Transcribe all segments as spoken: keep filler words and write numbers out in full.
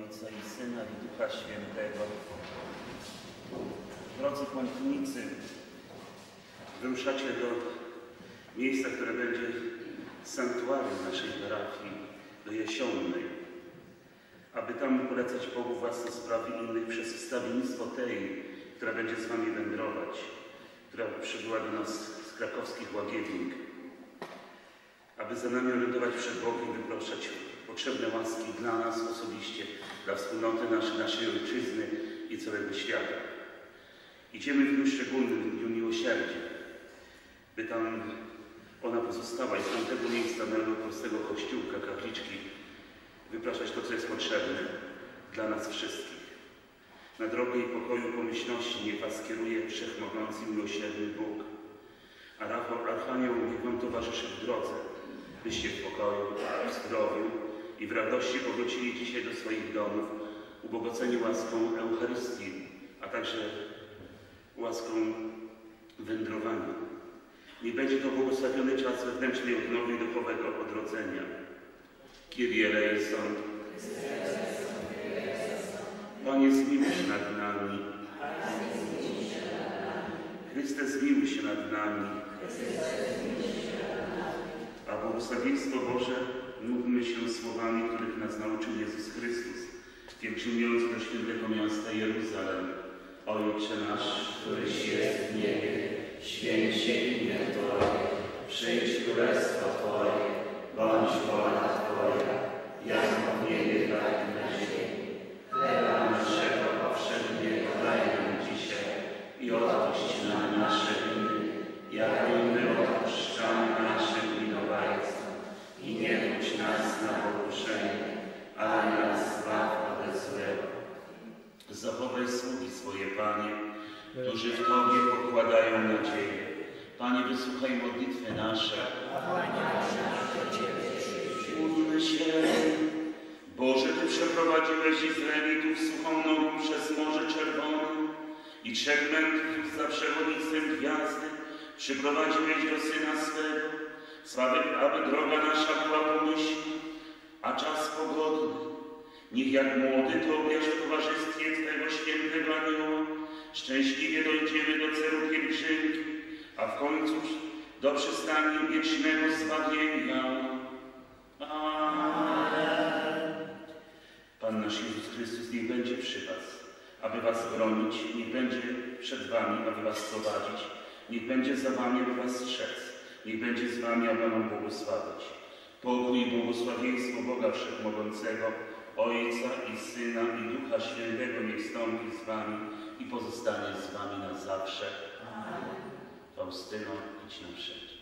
Ojca i Syna i Ducha Świętego. Drodzy pątnicy, wyruszacie do miejsca, które będzie sanktuarium naszej parafii, do Jesionnej, aby tam polecać Bogu własne sprawy innych przez wstawiennictwo tej, która będzie z wami wędrować, która przybyła do nas z krakowskich Łagiewnik, aby za nami orędować przed Bogiem, wyproszać potrzebne łaski dla nas osobiście, dla wspólnoty naszej, naszej ojczyzny i całego świata. Idziemy w dniu szczególnym, w dniu miłosierdzia, by tam ona pozostała i z tamtego miejsca mojego prostego kościółka, kapliczki, wypraszać to, co jest potrzebne dla nas wszystkich. Na drogę i pokoju pomyślności niech was kieruje wszechmogący i miłosierny Bóg. A Archanioł niech wam towarzyszy w drodze, byście w pokoju, w zdrowiu i w radości powrócili dzisiaj do swoich domów, ubogaceni łaską Eucharystii, a także łaską wędrowania. Niech będzie to błogosławiony czas wewnętrznej odnowy i duchowego odrodzenia. Kyrie eleison. Panie, zmiłuj się nad nami. Chryste, zmiłuj się nad nami. A błogosławieństwo Boże módlmy się słowami, których nas nauczył Jezus Chrystus, pielgrzymując do świętego miasta Jeruzalem. Ojcze nasz, któryś jest w niebie, święć się imię Twoje, przyjdź królestwo Twoje, bądź wola Twoja, jak w niebie, tak i na ziemi. Chleba naszego powszedniego daj nam dzisiaj i odpuść nam nasze winy, jak i my odpuszczamy naszym winowajcom. I nie budź nas na pokuszenie, ale nas zbaw ode złego. Zachowaj sługi swoje, Panie, którzy w Tobie pokładają nadzieję. Panie, wysłuchaj modlitwy nasze. Módlmy się. Boże, Ty przeprowadziłeś Izraelitów suchą nogą przez Morze Czerwone i trzech mędrców za przewodnictwem gwiazdy przyprowadziłeś do Syna swego, sławy, aby droga nasza była pomyślna, a czas pogodny. Niech jak młody to objaż w towarzystwie Twego świętego anioła, szczęśliwie dojdziemy do celu pielgrzymki, a w końcu do przystani wiecznego zbawienia. Amen. Pan nasz Jezus Chrystus niech będzie przy was, aby was bronić, niech będzie przed wami, aby was prowadzić, niech będzie za wami, aby was strzec, niech będzie z wami, aby wam błogosławić. Pokój i błogosławieństwo Boga Wszechmogącego, Ojca i Syna i Ducha Świętego niech stąpi z wami i pozostanie z wami na zawsze. Amen. Faustyno, idź na wszędzie.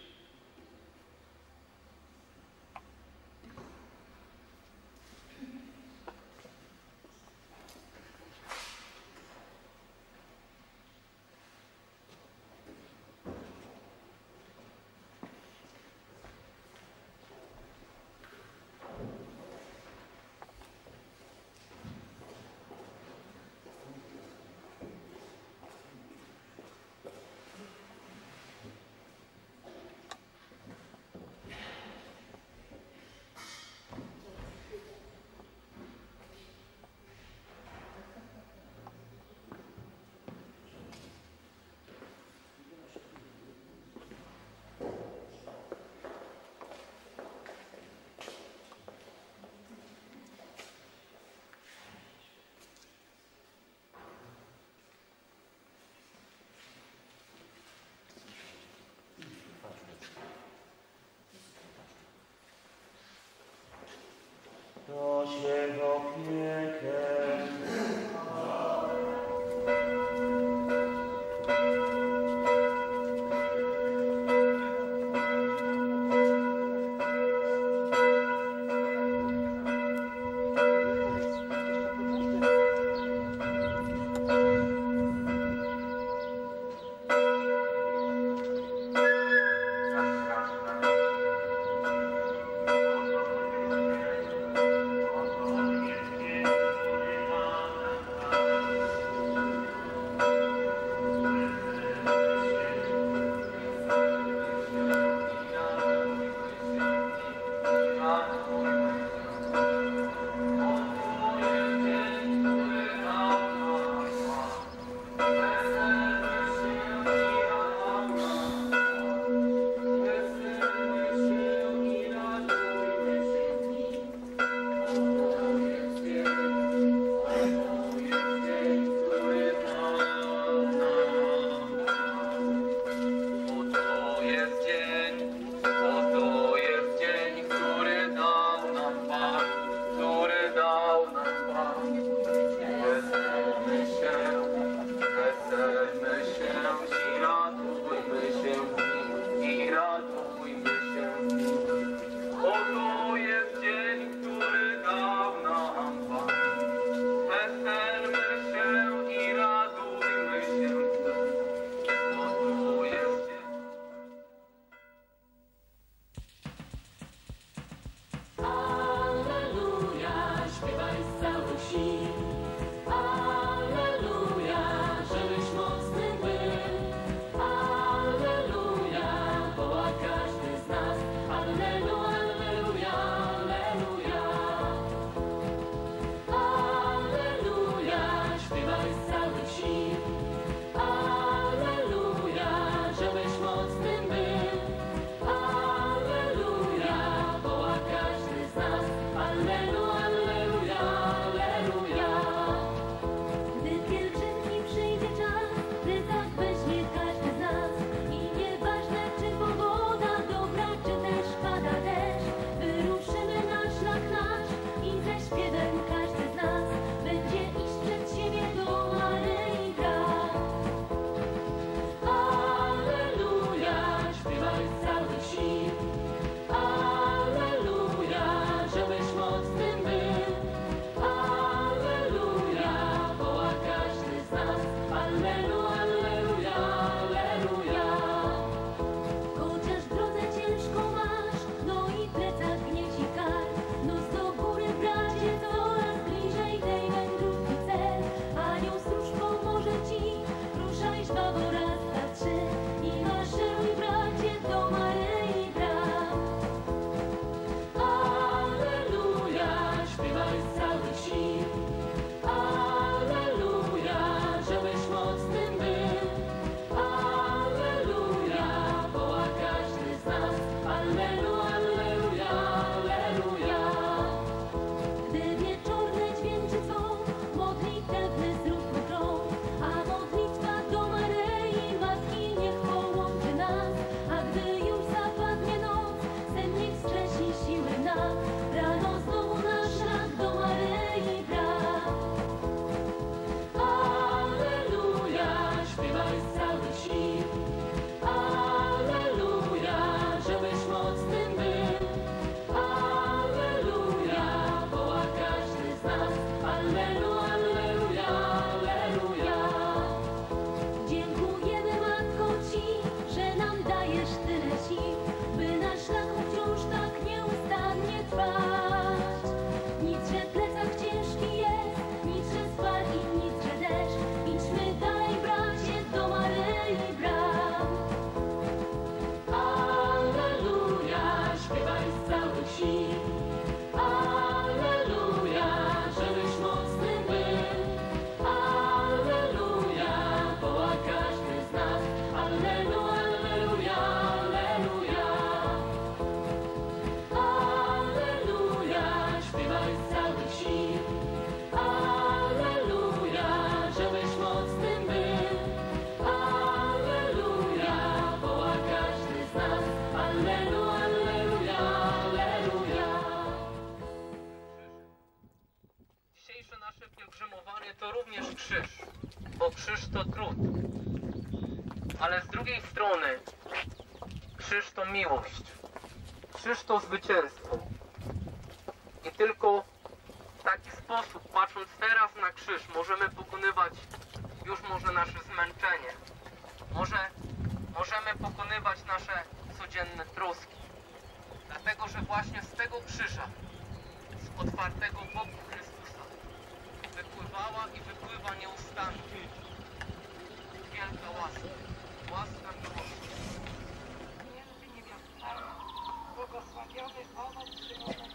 mnie to również krzyż, bo krzyż to trud. Ale z drugiej strony krzyż to miłość. Krzyż to zwycięstwo. I tylko w taki sposób, patrząc teraz na krzyż, możemy pokonywać już może nasze zmęczenie. Może możemy pokonywać nasze codzienne troski. Dlatego, że właśnie z tego krzyża, z otwartego boku Chrystusa, wypływała i wypływa nieustannie wielka łaska, łaska miłości. Między niewiastami, błogosławiony owoc żywota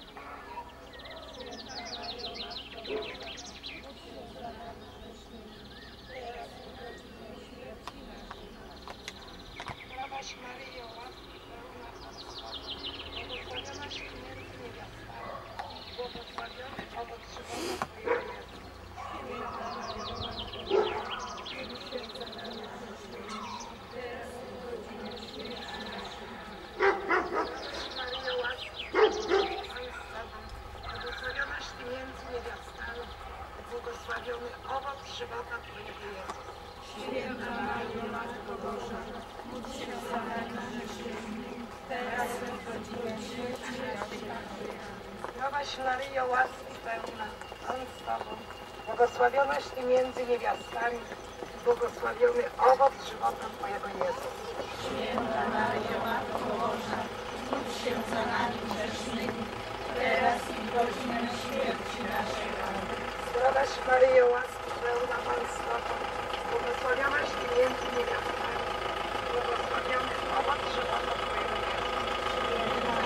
Twojego Jezus. Zdrowaś Maryjo, łaski pełna Pan z Tobą, błogosławionaś Ty między niewiastami, błogosławiony owoc żywota Twojego Jezus. Maryjo, łaski pełna Pan z Tobą, błogosławionaś Ty między niewiastami, błogosławiony owoc żywota Twojego Jezus. Święta Maryjo, Matko Boża, módl się za nami grzesznymi, teraz i w godzinę śmierci naszej. Zdrowaś Maryjo, łaski pełna, Pan z Tobą, błogosławionaś Ty między niewiastami, błogosławiony owoc żywota Twojego Jezus. Święta Maryjo, Matko Boża, módl się za nami grzesznymi, teraz i w godzinę śmierci naszej. Zdrowaś Maryjo, łaski pełna, Pan z Tobą, błogosławionaś Ty między niewiastami, błogosławiony owoc żywota Twojego Jezus.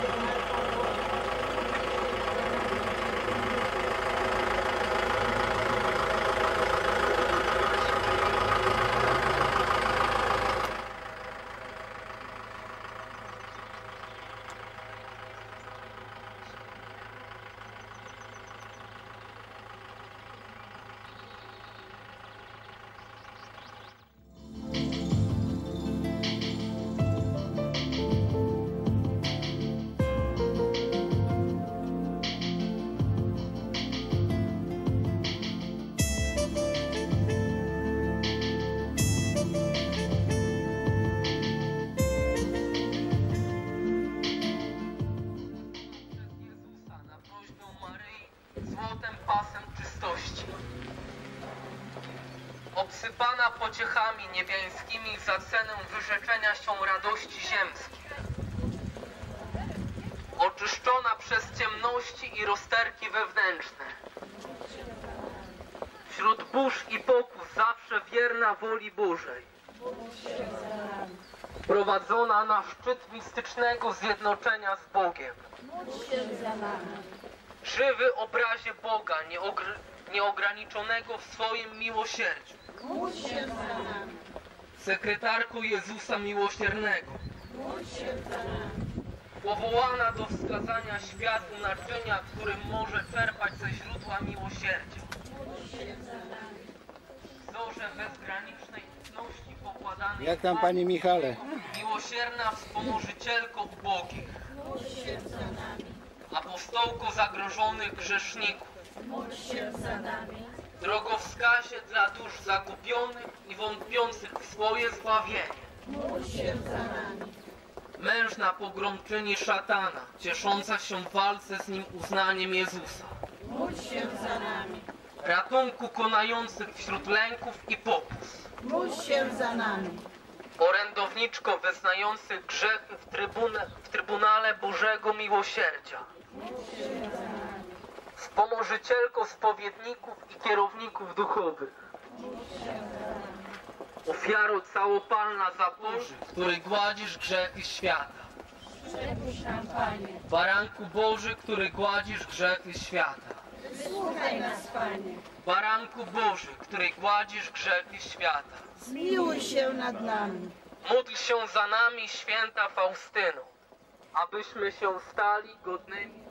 Złotem pasem czystości, obsypana pociechami niebiańskimi za cenę wyrzeczenia się radości ziemskiej, oczyszczona przez ciemności i rozterki wewnętrzne, wśród burz i pokus zawsze wierna woli Bożej, prowadzona na szczyt mistycznego zjednoczenia z Bogiem. Żywy obrazie Boga, nieogr nieograniczonego w swoim miłosierdziu. Módl się za nami. Sekretarko Jezusa Miłosiernego. Módl się za nami. Powołana do wskazania światu naczynia, którym może czerpać ze źródła miłosierdzia. Módl się za nami. Wzorze bezgranicznej ufności pokładanej Jak tam, Panie Michale? miłosierna wspomożycielko ubogich. Módl się za nami. Apostołko zagrożonych grzeszników. Módl się za nami. Drogowskazie dla dusz zagubionych i wątpiących w swoje zbawienie. Módl się za nami. Mężna pogromczyni szatana, ciesząca się w walce z nim uznaniem Jezusa. Módl się za nami. Ratunku konających wśród lęków i pokus. Módl się za nami. Orędowniczko wyznających grzechy w, trybune, w Trybunale Bożego Miłosierdzia. Wspomożycielko spowiedników i kierowników duchowych. Ofiaro całopalna za Boży, który gładzisz grzechy świata. Przepuść nam, Panie. Baranku Boży, który gładzisz grzechy świata. Wysłuchaj nas, Panie. Baranku Boży, który gładzisz grzechy świata. Zmiłuj się nad nami. Módl się za nami, święta Faustyno, abyśmy się stali godnymi.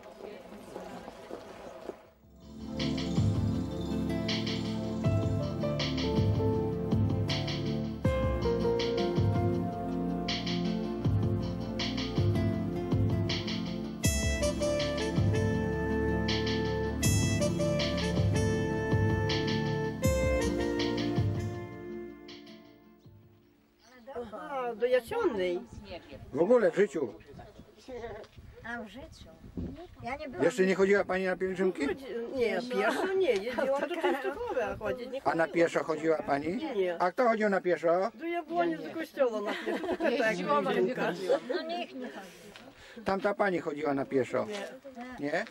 Jasionnej. W ogóle w życiu. A w życiu? Ja nie byłam. Jeszcze nie chodziła pani na pielgrzymki? Nie, pieszo nie, jeździłam do Częstochowy chodzić. Nie A na pieszo chodziła pani? Nie. A kto chodził na pieszo? To ja była nie z kościoła na pieszo, tylko tak pielgrzymka. No niech nie chodzi. Tamta pani chodziła na pieszo. Nie. Nie?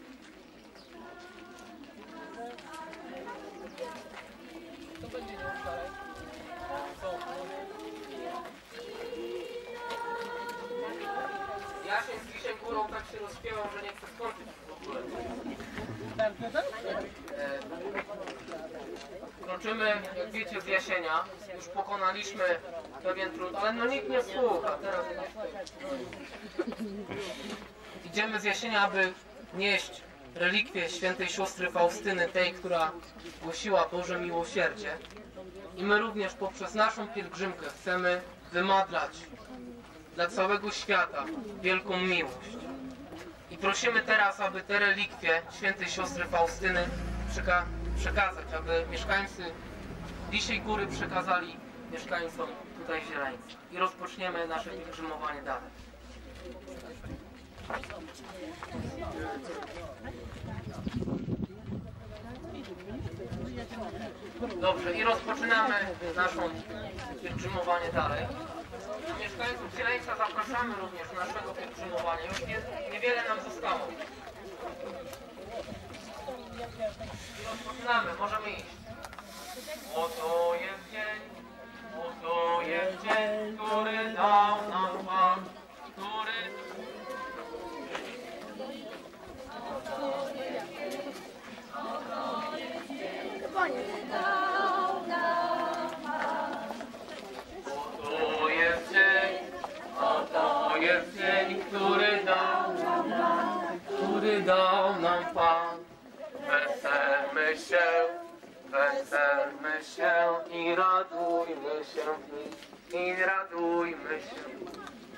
Ja się z Lisiem Górą tak się rozśpiewał, że nie chcę skończyć w ogóle. E, Kroczymy, jak wiecie, z Jasienia. Już pokonaliśmy pewien trud, ale no nikt nie słucha. Teraz idziemy z Jasienia, aby nieść relikwie świętej siostry Faustyny, tej, która głosiła Boże miłosierdzie. I my również poprzez naszą pielgrzymkę chcemy wymadlać dla całego świata wielką miłość. I prosimy teraz, aby te relikwie świętej siostry Faustyny przeka przekazać, aby mieszkańcy Lisiej Góry przekazali mieszkańcom tutaj Zieleńca. I rozpoczniemy nasze pielgrzymowanie dalej. Dobrze, i rozpoczynamy naszą pielgrzymowanie dalej. Mieszkańców Zieleńca zapraszamy również do naszego pielgrzymowania. Już nie, niewiele nam zostało. I rozpoczynamy, możemy iść. Oto jest dzień, oto jest dzień, który dał nam Pan, który... Oto jest dzień, oto jest dzień, który dał nam Pan, który dał nam Pan. Weselmy się, weselmy się i radujmy się w nim, i radujmy się.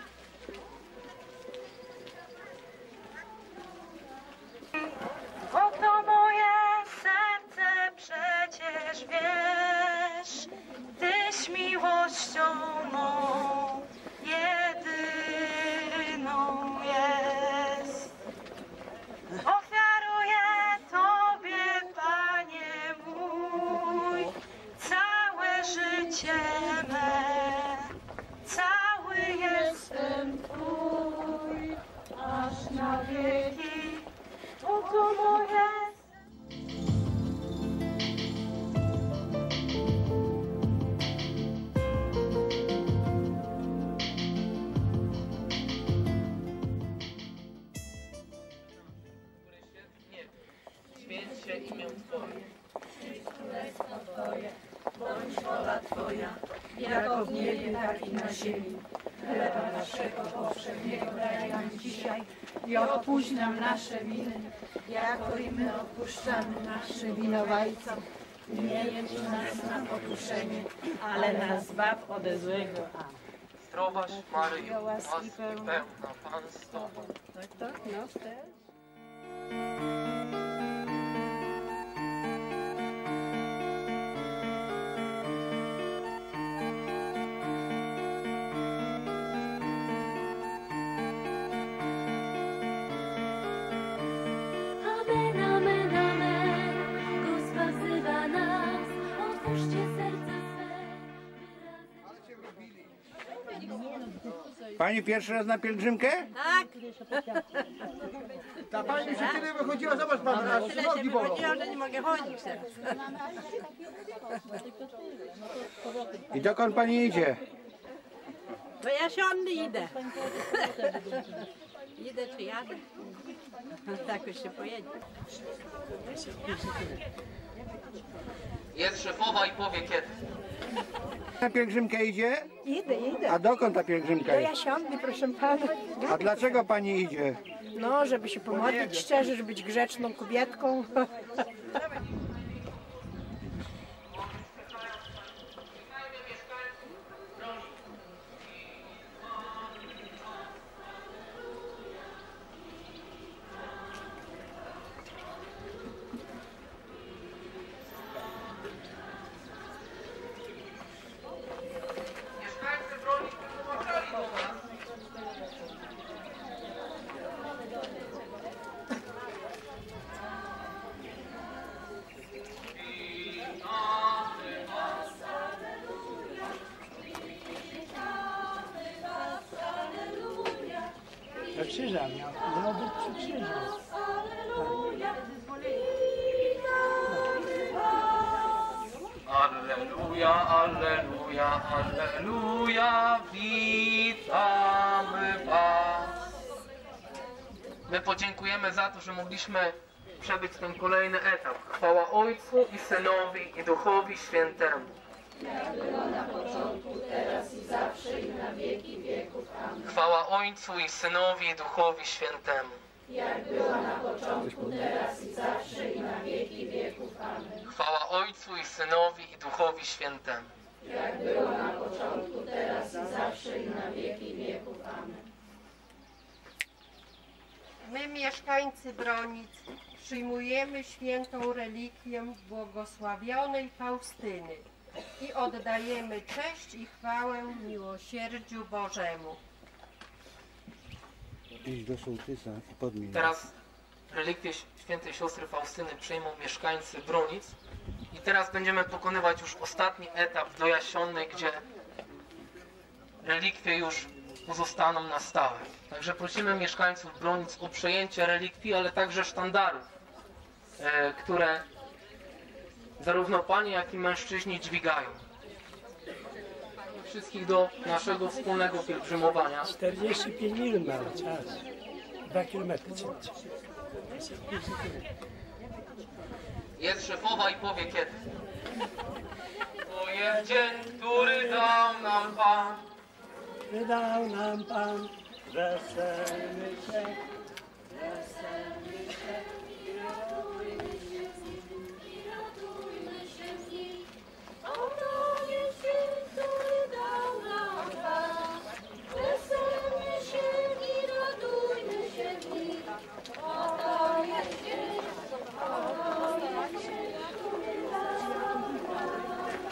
Oto moje serce przecież wiesz, Tyś miłością mą jedyną jest. Ofiaruję Tobie, Panie mój, całe życie me, cały jestem Twój, aż na wieki. Oto moje Święć się imię Twoje. Królestwo Twoje, bądź wola Twoja, jako w niebie, tak i na ziemi. Chleba naszego powszedniego daj nam dzisiaj i odpuść nam nasze winy, jako i my odpuszczamy naszym winowajcom. Nie jedź nas na pokuszenie, ale nas zbaw ode złego. Amen. Zdrowaś Maryjo, łaski pełna, Pan z Tobą. Tak, tak, no, też. Amen, amen, amen. Gospa wzywa nas, otwórzcie serca swe. Pani pierwszy raz na pielgrzymkę? Tak. Ta pani się tyle wychodziła, zobacz pan, aż Tyle się nogi bolą. wychodziłam, że nie mogę chodzić teraz. I dokąd pani idzie? To ja siądę idę. Idę czy jadę? Tak już się pojedzie. Jest szefowa i powie kiedy. Na pielgrzymkę idzie? Idę, idę. A dokąd ta pielgrzymka To jest? ja siądę, proszę pana. A dlaczego pani idzie? No, żeby się pomodlić szczerze, żeby być grzeczną kobietką. Mieszkańcy broni wytłumaczali to krzyża miał, miał być przy krzyżu. Alleluja, alleluja, alleluja, witamy Was. My podziękujemy za to, że mogliśmy przebyć ten kolejny etap. Chwała Ojcu i Synowi i Duchowi Świętemu. Jak było na początku, teraz i zawsze i na wieki wieków. Amen. Chwała Ojcu i Synowi i Duchowi Świętemu. Jak była na początku, teraz i zawsze i na wieki wieków. Amen. Chwała Ojcu i Synowi i Duchowi Świętemu. Jak było na początku, teraz i zawsze i na wieki wieków. Amen. My, mieszkańcy Bronic, przyjmujemy świętą relikwię błogosławionej Faustyny i oddajemy cześć i chwałę miłosierdziu Bożemu. Idź do sołtysa i podmień. Teraz relikwie świętej siostry Faustyny przyjmą mieszkańcy Bronic i teraz będziemy pokonywać już ostatni etap do Jasionnej, gdzie relikwie już pozostaną na stałe. Także prosimy mieszkańców Bronic o przejęcie relikwii, ale także sztandarów, e, które zarówno panie, jak i mężczyźni dźwigają. Wszystkich do naszego wspólnego pielgrzymowania. czterdzieści pięć minut mamy czas. Dwa kilometry. Jest szefowa i powie kiedy. To jest dzień, który dał nam Pan. Wydał nam Pan, weselmy się, weselmy się i radujmy się z Nim. I radujmy się z Nim. Oto jest dzień, który dał nam Pan. Weselmy się i radujmy się z Nim. Oto jest dzień, oto jest dzień, który dał nam Pan.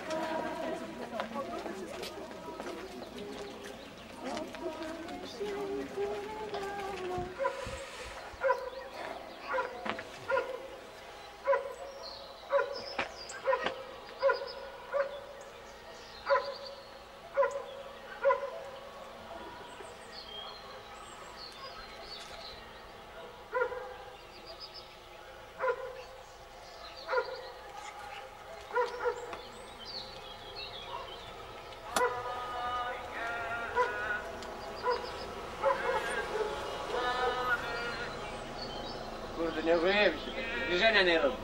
Kurde, nie obroniemy się. Zbliżenia nie robi.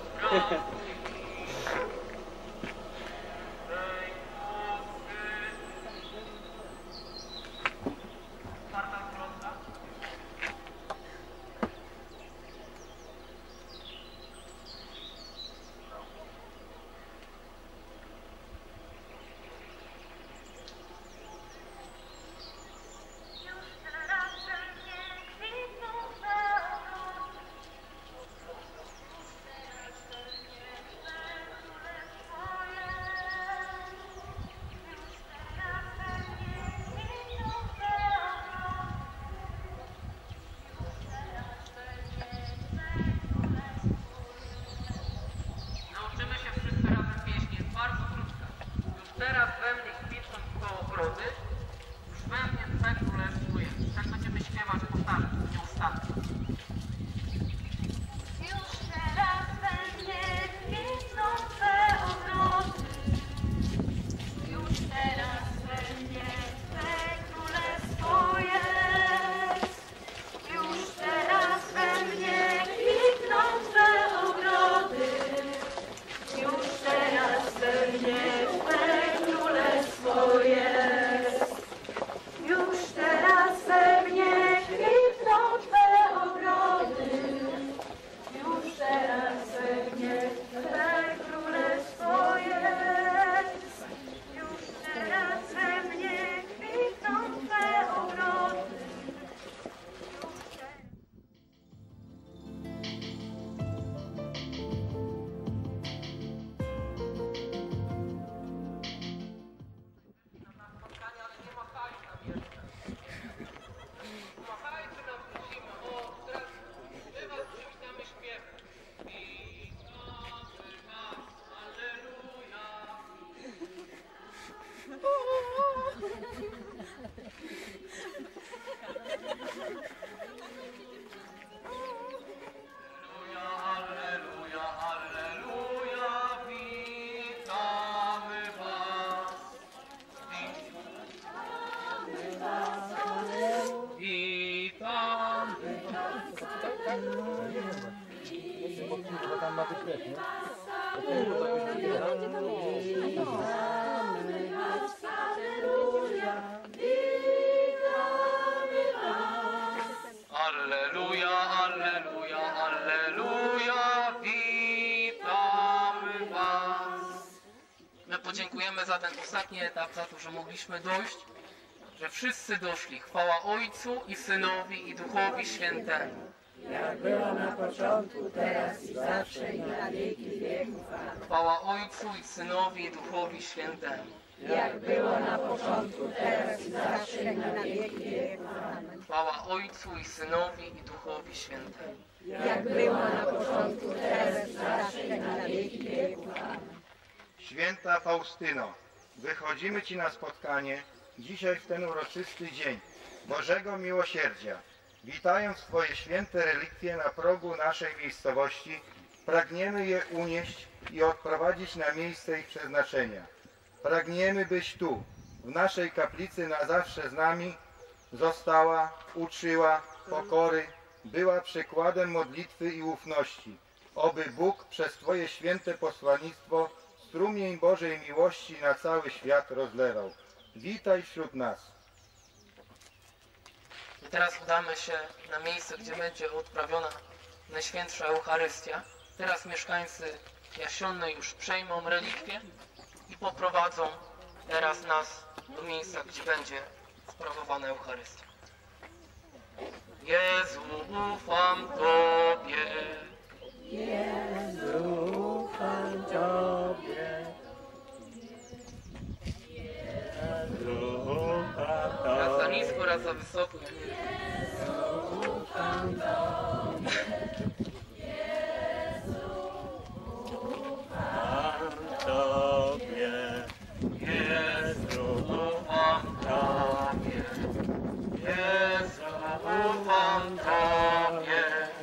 Teraz Bo tam ma być lepiej, nie? Alleluja, alleluja, alleluja, witamy Was. My podziękujemy za ten ostatni etap, za to, że mogliśmy dojść, że wszyscy doszli. Chwała Ojcu i Synowi i Duchowi Świętemu. Jak była na początku, teraz i zawsze i na wieki wieków. Amen. Chwała Ojcu i Synowi i Duchowi Świętemu. Jak było na początku, teraz i zawsze i na wieki wieków. Amen. Chwała Ojcu i Synowi i Duchowi Świętemu. Jak było na początku, teraz i zawsze i na wieki wieków. Amen. Święta Faustyno, wychodzimy Ci na spotkanie dzisiaj w ten uroczysty dzień Bożego Miłosierdzia. Witając Twoje święte relikwie na progu naszej miejscowości, pragniemy je unieść i odprowadzić na miejsce ich przeznaczenia. Pragniemy, byś tu, w naszej kaplicy na zawsze z nami, została, uczyła pokory, była przykładem modlitwy i ufności. Oby Bóg przez Twoje święte posłannictwo strumień Bożej miłości na cały świat rozlewał. Witaj wśród nas. I teraz udamy się na miejsce, gdzie będzie odprawiona Najświętsza Eucharystia. Teraz mieszkańcy Jasionnej już przejmą relikwie i poprowadzą teraz nas do miejsca, gdzie będzie sprawowana Eucharystia. Jezu, ufam Tobie. Jezu, ufam Tobie. Raz za nisko, raz za wysoko. Ufam Tobie. Jezu, ufam Tobie. Jezu, ufam Tobie.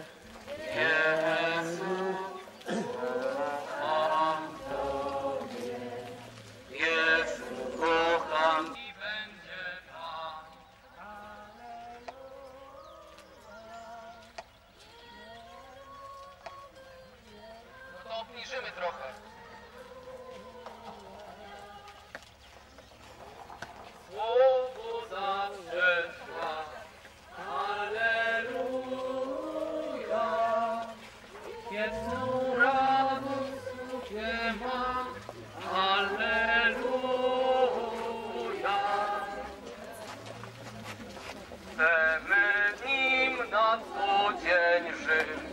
Jezu, ufam Tobie. Jezu, kocham i będzie Pan. No to obniżymy trochę. Słowo zawsze trwa. Alleluja. Wieczną radość w sobie ma. Alleluja. Chcemy w Nim na co dzień żyć.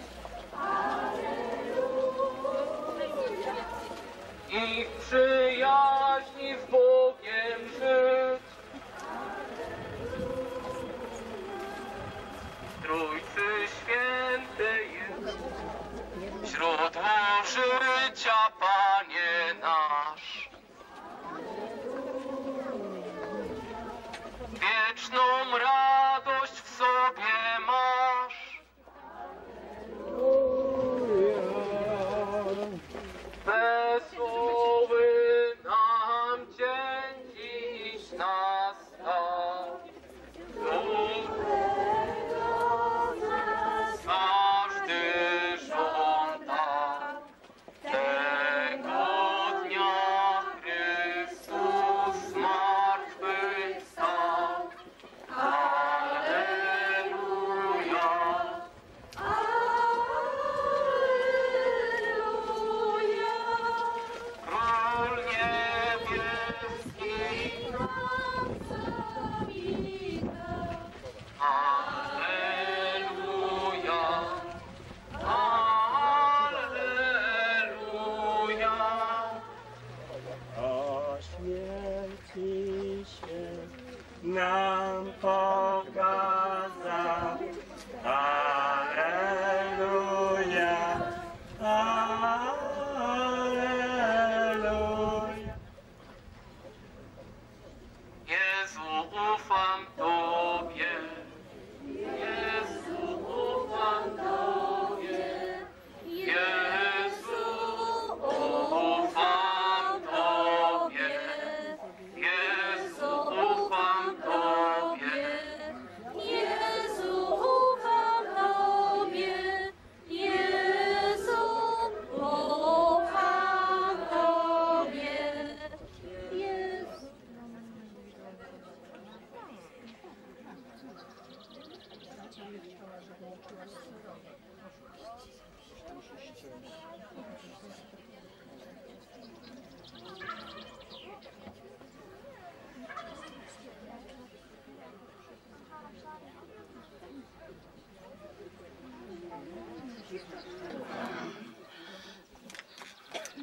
I w przyjaźni z Bogiem żyć. Trójcy Święty jest źródło życia, Panie nasz. Wieczną radość w sobie masz. Wesoły nam dzień dziś nastał. Każdy żąda tego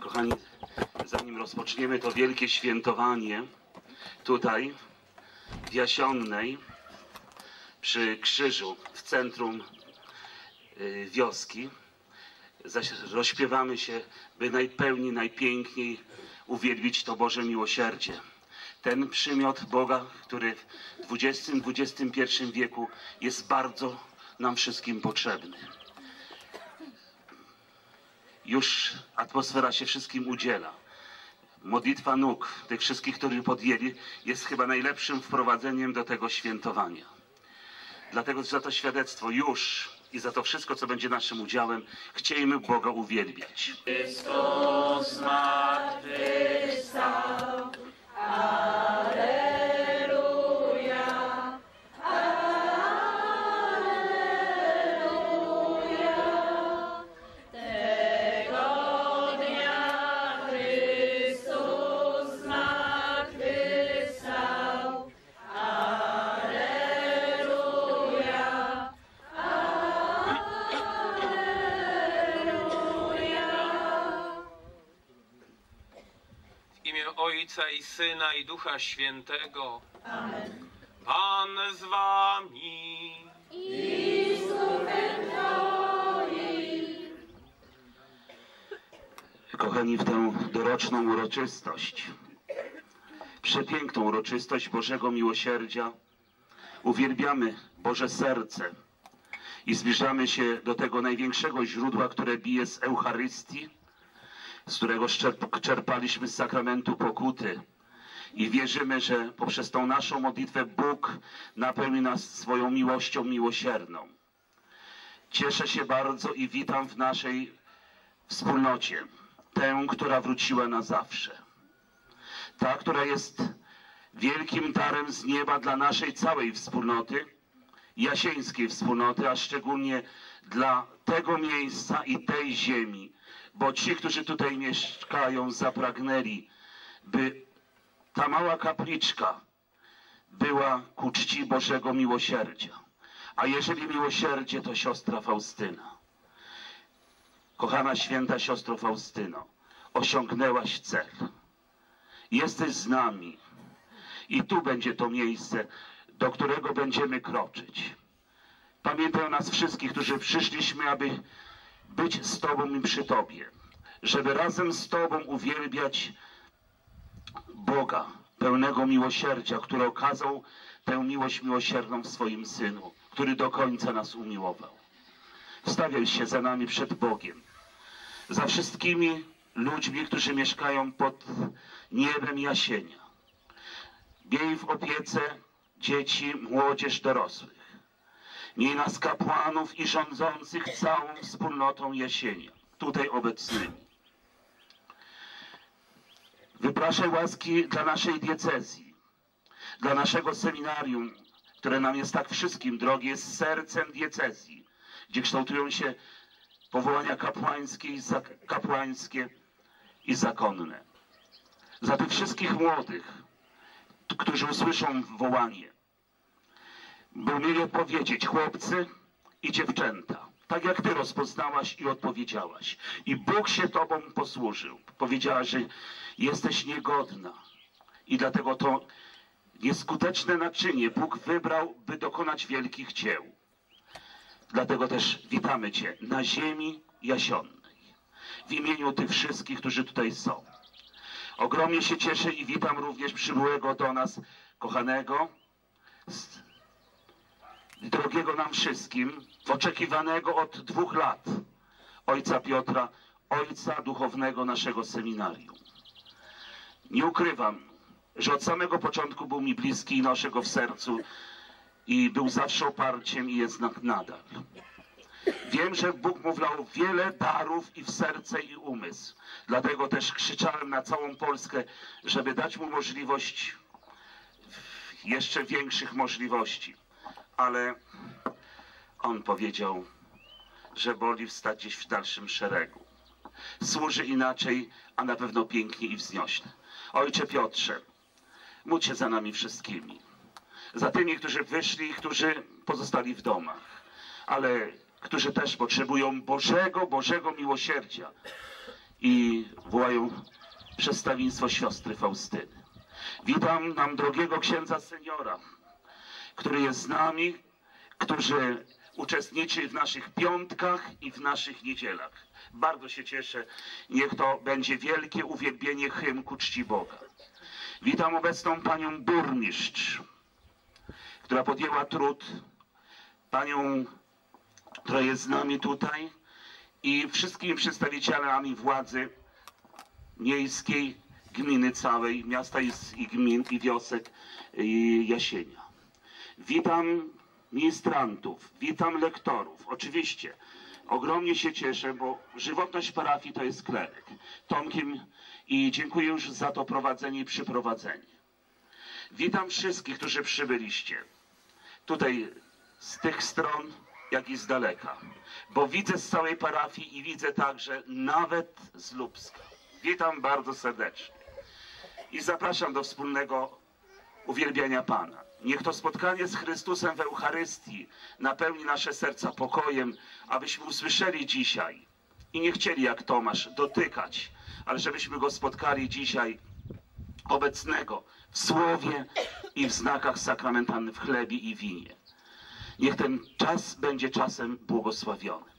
Kochani, zanim rozpoczniemy to wielkie świętowanie tutaj w Jasionnej przy krzyżu w centrum y, wioski, zaś rozśpiewamy się, by najpełniej, najpiękniej uwielbić to Boże miłosierdzie. Ten przymiot Boga, który w dwudziestym dwudziestym pierwszym wieku jest bardzo nam wszystkim potrzebny. Już atmosfera się wszystkim udziela. Modlitwa nóg tych wszystkich, którzy podjęli, jest chyba najlepszym wprowadzeniem do tego świętowania. Dlatego za to świadectwo już i za to wszystko, co będzie naszym udziałem, chciejmy Boga uwielbiać. Chrystus zmartwychwstał. Alleluja, alleluja. Tego dnia Chrystus zmartwychwstał. Alleluja, W imię Ojca i Syna i Ducha Świętego. Amen. Pan z wami. I z duchem Twoim. Kochani, w tę doroczną uroczystość, przepiękną uroczystość Bożego Miłosierdzia, uwielbiamy Boże Serce i zbliżamy się do tego największego źródła, które bije z Eucharystii, z którego czerpaliśmy z sakramentu pokuty. I wierzymy, że poprzez tą naszą modlitwę Bóg napełni nas swoją miłością miłosierną. Cieszę się bardzo i witam w naszej wspólnocie tę, która wróciła na zawsze. Ta, która jest wielkim darem z nieba dla naszej całej wspólnoty, jasieńskiej wspólnoty, a szczególnie dla tego miejsca i tej ziemi, bo ci, którzy tutaj mieszkają, zapragnęli, by ta mała kapliczka była ku czci Bożego Miłosierdzia. A jeżeli miłosierdzie, to siostra Faustyna. Kochana święta siostro Faustyno, osiągnęłaś cel. Jesteś z nami i tu będzie to miejsce, do którego będziemy kroczyć. Pamiętaj o nas wszystkich, którzy przyszliśmy, aby być z Tobą i przy Tobie, żeby razem z Tobą uwielbiać Boga, pełnego miłosierdzia, który okazał tę miłość miłosierną w swoim Synu, który do końca nas umiłował. Wstawiaj się za nami przed Bogiem, za wszystkimi ludźmi, którzy mieszkają pod niebem Jasienia. Miej w opiece dzieci, młodzież, dorosłych. Miej nas kapłanów i rządzących całą wspólnotą Jasienia, tutaj obecnymi. Wypraszaj łaski dla naszej diecezji, dla naszego seminarium, które nam jest tak wszystkim drogie, jest sercem diecezji, gdzie kształtują się powołania kapłańskie i, kapłańskie i zakonne. Za tych wszystkich młodych, którzy usłyszą wołanie, by umieli odpowiedzieć, chłopcy i dziewczęta, tak jak Ty rozpoznałaś i odpowiedziałaś. I Bóg się Tobą posłużył. Powiedziała, że jesteś niegodna. I dlatego to nieskuteczne naczynie Bóg wybrał, by dokonać wielkich dzieł. Dlatego też witamy Cię na ziemi jasionnej. W imieniu tych wszystkich, którzy tutaj są. Ogromnie się cieszę i witam również przybyłego do nas kochanego, drogiego nam wszystkim, oczekiwanego od dwóch lat, ojca Piotra, ojca duchownego naszego seminarium. Nie ukrywam, że od samego początku był mi bliski i noszę go w sercu i był zawsze oparciem i jest nadal. Wiem, że Bóg mu wlał wiele darów i w serce i umysł. Dlatego też krzyczałem na całą Polskę, żeby dać mu możliwość, jeszcze większych możliwości. Ale on powiedział, że woli wstać gdzieś w dalszym szeregu. Służy inaczej, a na pewno pięknie i wzniośle. Ojcze Piotrze, módl się za nami wszystkimi. Za tymi, którzy wyszli i którzy pozostali w domach. Ale którzy też potrzebują Bożego, Bożego miłosierdzia. i wołają przedstawieństwo siostry Faustyny. Witam nam drogiego księdza seniora, który jest z nami, który uczestniczy w naszych piątkach i w naszych niedzielach. Bardzo się cieszę. Niech to będzie wielkie uwielbienie hymn ku czci Boga. Witam obecną panią burmistrz, która podjęła trud, panią, która jest z nami tutaj, i wszystkimi przedstawicielami władzy miejskiej, gminy całej, miasta i gmin, i wiosek i Jasienia. Witam ministrantów, witam lektorów. Oczywiście ogromnie się cieszę, bo żywotność parafii to jest kleryk. Tomkiem, i dziękuję już za to prowadzenie i przyprowadzenie. Witam wszystkich, którzy przybyliście tutaj z tych stron, jak i z daleka, bo widzę z całej parafii i widzę także nawet z Lubska. Witam bardzo serdecznie i zapraszam do wspólnego uwielbiania Pana. Niech to spotkanie z Chrystusem w Eucharystii napełni nasze serca pokojem, abyśmy usłyszeli dzisiaj i nie chcieli jak Tomasz dotykać, ale żebyśmy Go spotkali dzisiaj obecnego w słowie i w znakach sakramentalnych, w chlebie i winie. Niech ten czas będzie czasem błogosławiony.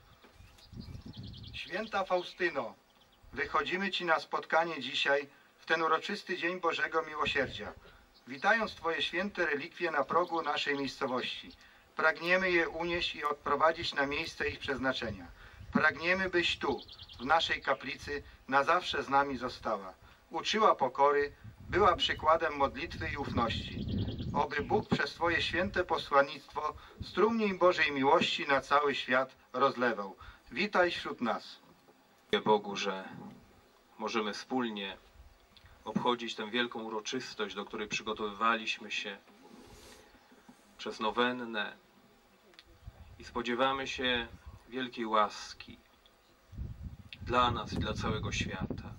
Święta Faustyno, wychodzimy Ci na spotkanie dzisiaj w ten uroczysty Dzień Bożego Miłosierdzia. Witając Twoje święte relikwie na progu naszej miejscowości, pragniemy je unieść i odprowadzić na miejsce ich przeznaczenia. Pragniemy, byś tu, w naszej kaplicy, na zawsze z nami została. Uczyła pokory, była przykładem modlitwy i ufności. Oby Bóg przez Twoje święte posłannictwo strumień Bożej miłości na cały świat rozlewał. Witaj wśród nas. Dziękuję Bogu, że możemy wspólnie obchodzić tę wielką uroczystość, do której przygotowywaliśmy się przez nowennę i spodziewamy się wielkiej łaski dla nas i dla całego świata.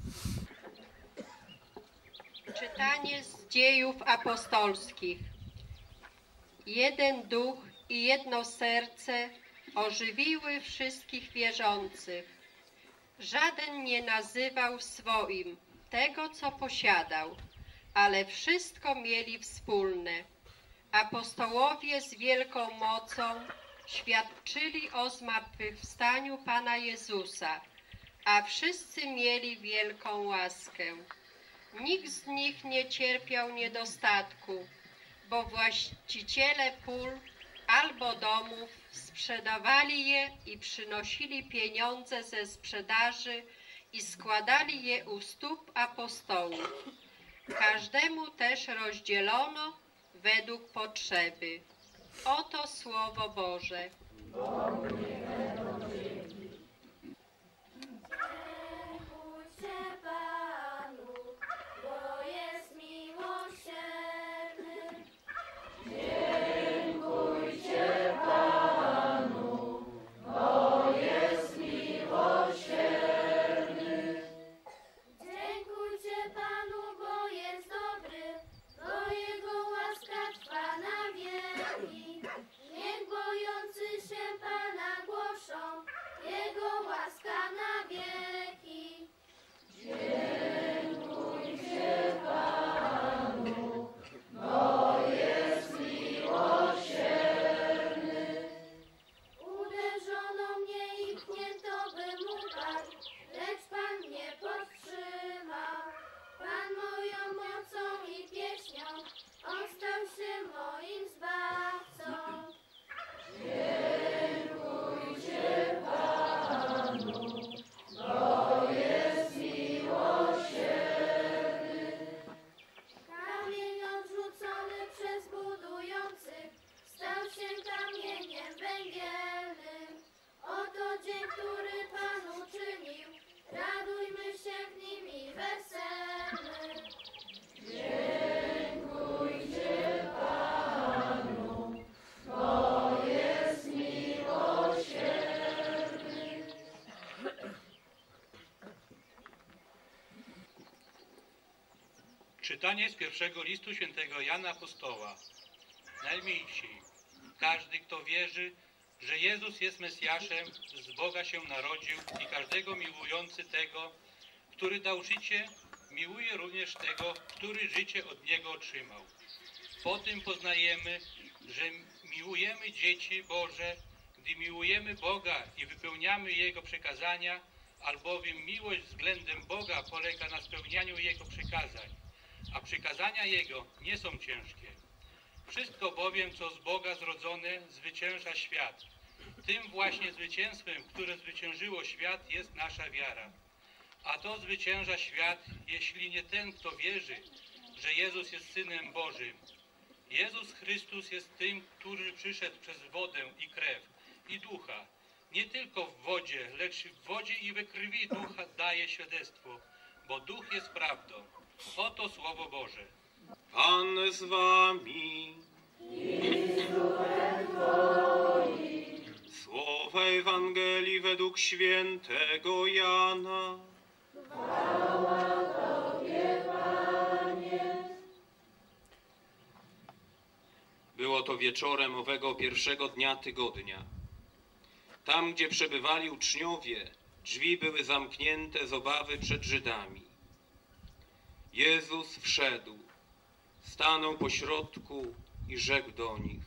Czytanie z Dziejów Apostolskich. Jeden duch i jedno serce ożywiły wszystkich wierzących. Żaden nie nazywał swoim tego, co posiadał, ale wszystko mieli wspólne. Apostołowie z wielką mocą świadczyli o zmartwychwstaniu Pana Jezusa, a wszyscy mieli wielką łaskę. Nikt z nich nie cierpiał niedostatku, bo właściciele pól albo domów sprzedawali je i przynosili pieniądze ze sprzedaży i składali je u stóp apostołów. Każdemu też rozdzielono według potrzeby. Oto Słowo Boże. Czytanie z pierwszego listu świętego Jana Apostoła. Najmilsi, każdy, kto wierzy, że Jezus jest Mesjaszem, z Boga się narodził i każdego miłujący tego, który dał życie, miłuje również tego, który życie od Niego otrzymał. Po tym poznajemy, że miłujemy dzieci Boże, gdy miłujemy Boga i wypełniamy Jego przekazania, albowiem miłość względem Boga polega na spełnianiu Jego przykazań, a przykazania Jego nie są ciężkie. Wszystko bowiem, co z Boga zrodzone, zwycięża świat. Tym właśnie zwycięstwem, które zwyciężyło świat, jest nasza wiara. A to zwycięża świat, jeśli nie ten, kto wierzy, że Jezus jest Synem Bożym. Jezus Chrystus jest tym, który przyszedł przez wodę i krew i ducha. Nie tylko w wodzie, lecz w wodzie i we krwi ducha daje świadectwo, bo duch jest prawdą. Oto Słowo Boże. Pan z wami. Słowa Ewangelii według świętego Jana. Było to wieczorem owego pierwszego dnia tygodnia. Tam, gdzie przebywali uczniowie, drzwi były zamknięte z obawy przed Żydami. Jezus wszedł, stanął pośrodku i rzekł do nich: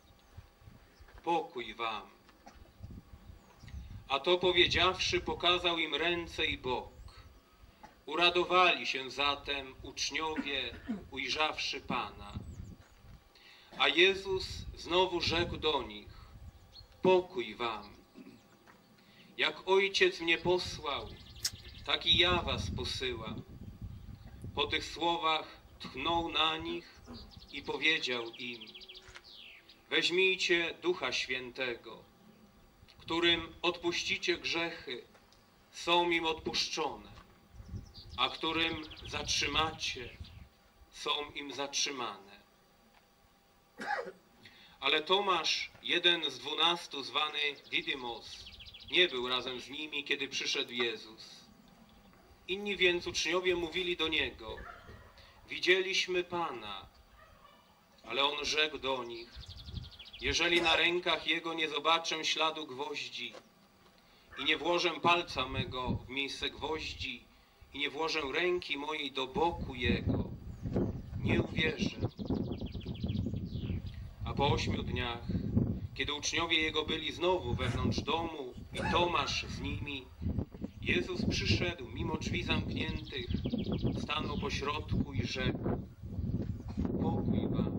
pokój wam. A to powiedziawszy, pokazał im ręce i bok. Uradowali się zatem uczniowie, ujrzawszy Pana. A Jezus znowu rzekł do nich: pokój wam. Jak Ojciec mnie posłał, tak i ja was posyłam. Po tych słowach tchnął na nich i powiedział im: weźmijcie Ducha Świętego, którym odpuścicie grzechy, są im odpuszczone, a którym zatrzymacie, są im zatrzymane. Ale Tomasz, jeden z dwunastu, zwany Didymos, nie był razem z nimi, kiedy przyszedł Jezus. Inni więc uczniowie mówili do Niego: widzieliśmy Pana. Ale On rzekł do nich: jeżeli na rękach Jego nie zobaczę śladu gwoździ i nie włożę palca mego w miejsce gwoździ i nie włożę ręki mojej do boku Jego, nie uwierzę. A po ośmiu dniach, kiedy uczniowie Jego byli znowu wewnątrz domu i Tomasz z nimi, Jezus przyszedł mimo drzwi zamkniętych, stanął pośrodku i rzekł: pokój wam.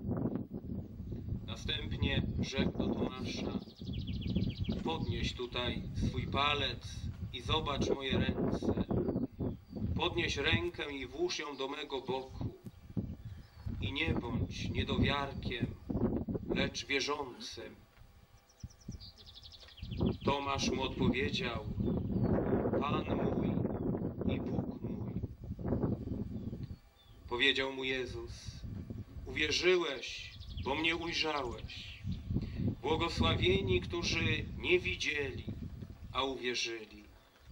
Następnie rzekł do Tomasza: podnieś tutaj swój palec i zobacz moje ręce. Podnieś rękę i włóż ją do mego boku. I nie bądź niedowiarkiem, lecz wierzącym. Tomasz mu odpowiedział: Pan mój i Bóg mój. Powiedział mu Jezus: uwierzyłeś, bo mnie ujrzałeś. Błogosławieni, którzy nie widzieli, a uwierzyli.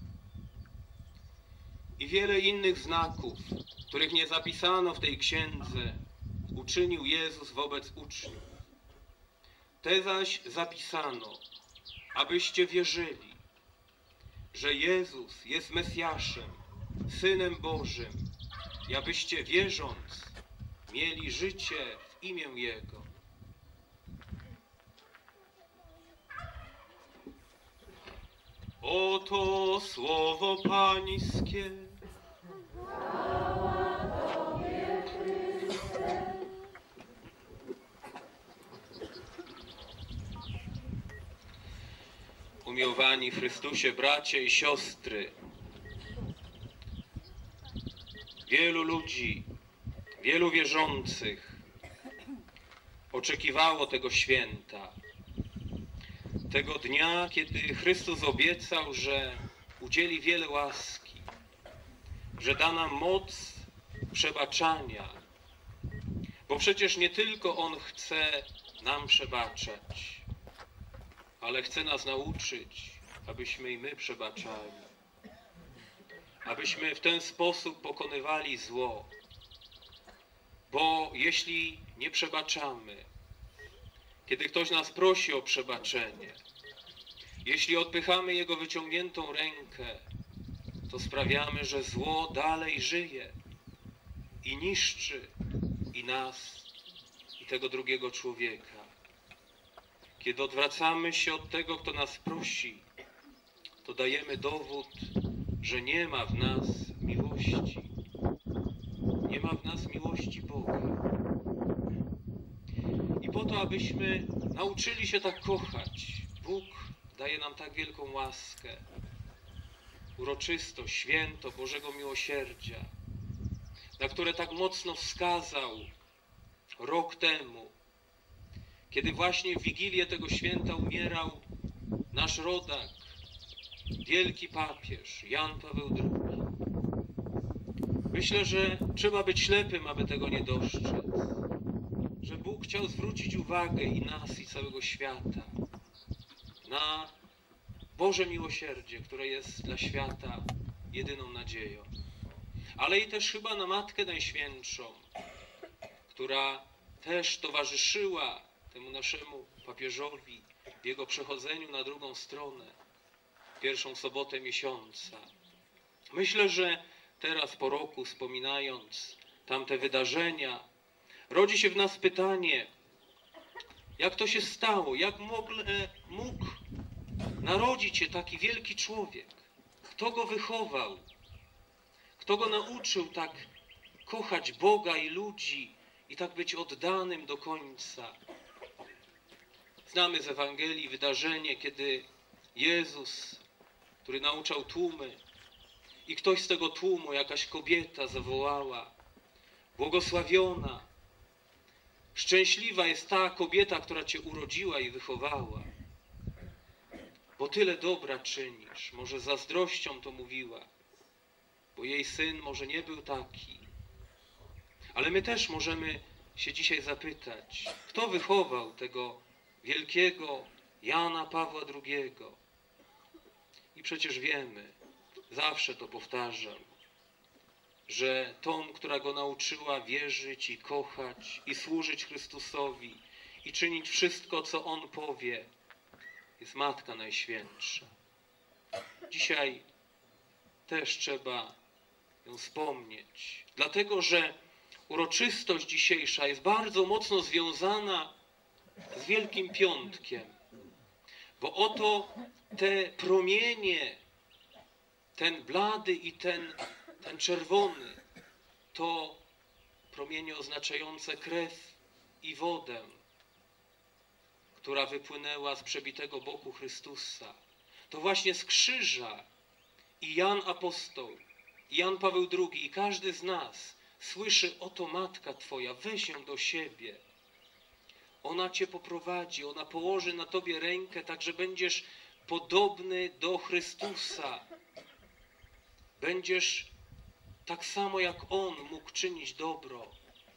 I wiele innych znaków, których nie zapisano w tej księdze, uczynił Jezus wobec uczniów. Te zaś zapisano, abyście wierzyli, że Jezus jest Mesjaszem, Synem Bożym, i abyście wierząc mieli życie w imię Jego. Oto słowo Pańskie. Umiłowani w Chrystusie bracia i siostry, wielu ludzi, wielu wierzących oczekiwało tego święta, tego dnia, kiedy Chrystus obiecał, że udzieli wiele łaski, że da nam moc przebaczania, bo przecież nie tylko On chce nam przebaczać, ale chce nas nauczyć, abyśmy i my przebaczali, abyśmy w ten sposób pokonywali zło. Bo jeśli nie przebaczamy, kiedy ktoś nas prosi o przebaczenie, jeśli odpychamy Jego wyciągniętą rękę, to sprawiamy, że zło dalej żyje i niszczy i nas, i tego drugiego człowieka. Kiedy odwracamy się od tego, kto nas prosi, to dajemy dowód, że nie ma w nas miłości. Nie ma w nas miłości Boga. I po to, abyśmy nauczyli się tak kochać, Bóg daje nam tak wielką łaskę, uroczystość, święto Bożego Miłosierdzia, na które tak mocno wskazał rok temu, kiedy właśnie w Wigilię tego święta umierał nasz rodak, wielki papież Jan Paweł drugi. Myślę, że trzeba być ślepym, aby tego nie dostrzec, że Bóg chciał zwrócić uwagę i nas, i całego świata na Boże miłosierdzie, które jest dla świata jedyną nadzieją. Ale i też chyba na Matkę Najświętszą, która też towarzyszyła temu naszemu papieżowi w jego przechodzeniu na drugą stronę, pierwszą sobotę miesiąca. Myślę, że teraz po roku, wspominając tamte wydarzenia, rodzi się w nas pytanie, jak to się stało, jak mógł, mógł narodzić się taki wielki człowiek? Kto go wychował? Kto go nauczył tak kochać Boga i ludzi i tak być oddanym do końca? Znamy z Ewangelii wydarzenie, kiedy Jezus, który nauczał tłumy, i ktoś z tego tłumu, jakaś kobieta zawołała: błogosławiona, szczęśliwa jest ta kobieta, która cię urodziła i wychowała, bo tyle dobra czynisz. Może zazdrością to mówiła, bo jej syn może nie był taki. Ale my też możemy się dzisiaj zapytać, kto wychował tego wielkiego Jana Pawła drugiego? I przecież wiemy, zawsze to powtarzam, że tą, która go nauczyła wierzyć i kochać i służyć Chrystusowi i czynić wszystko, co On powie, jest Matka Najświętsza. Dzisiaj też trzeba ją wspomnieć, dlatego że uroczystość dzisiejsza jest bardzo mocno związana z Wielkim Piątkiem, bo oto te promienie, ten blady i ten, ten czerwony, to promienie oznaczające krew i wodę, która wypłynęła z przebitego boku Chrystusa. To właśnie z krzyża i Jan Apostoł, i Jan Paweł drugi, i każdy z nas słyszy: oto Matka Twoja, weź ją do siebie. Ona Cię poprowadzi, ona położy na Tobie rękę, tak że będziesz podobny do Chrystusa. Będziesz tak samo jak On mógł czynić dobro.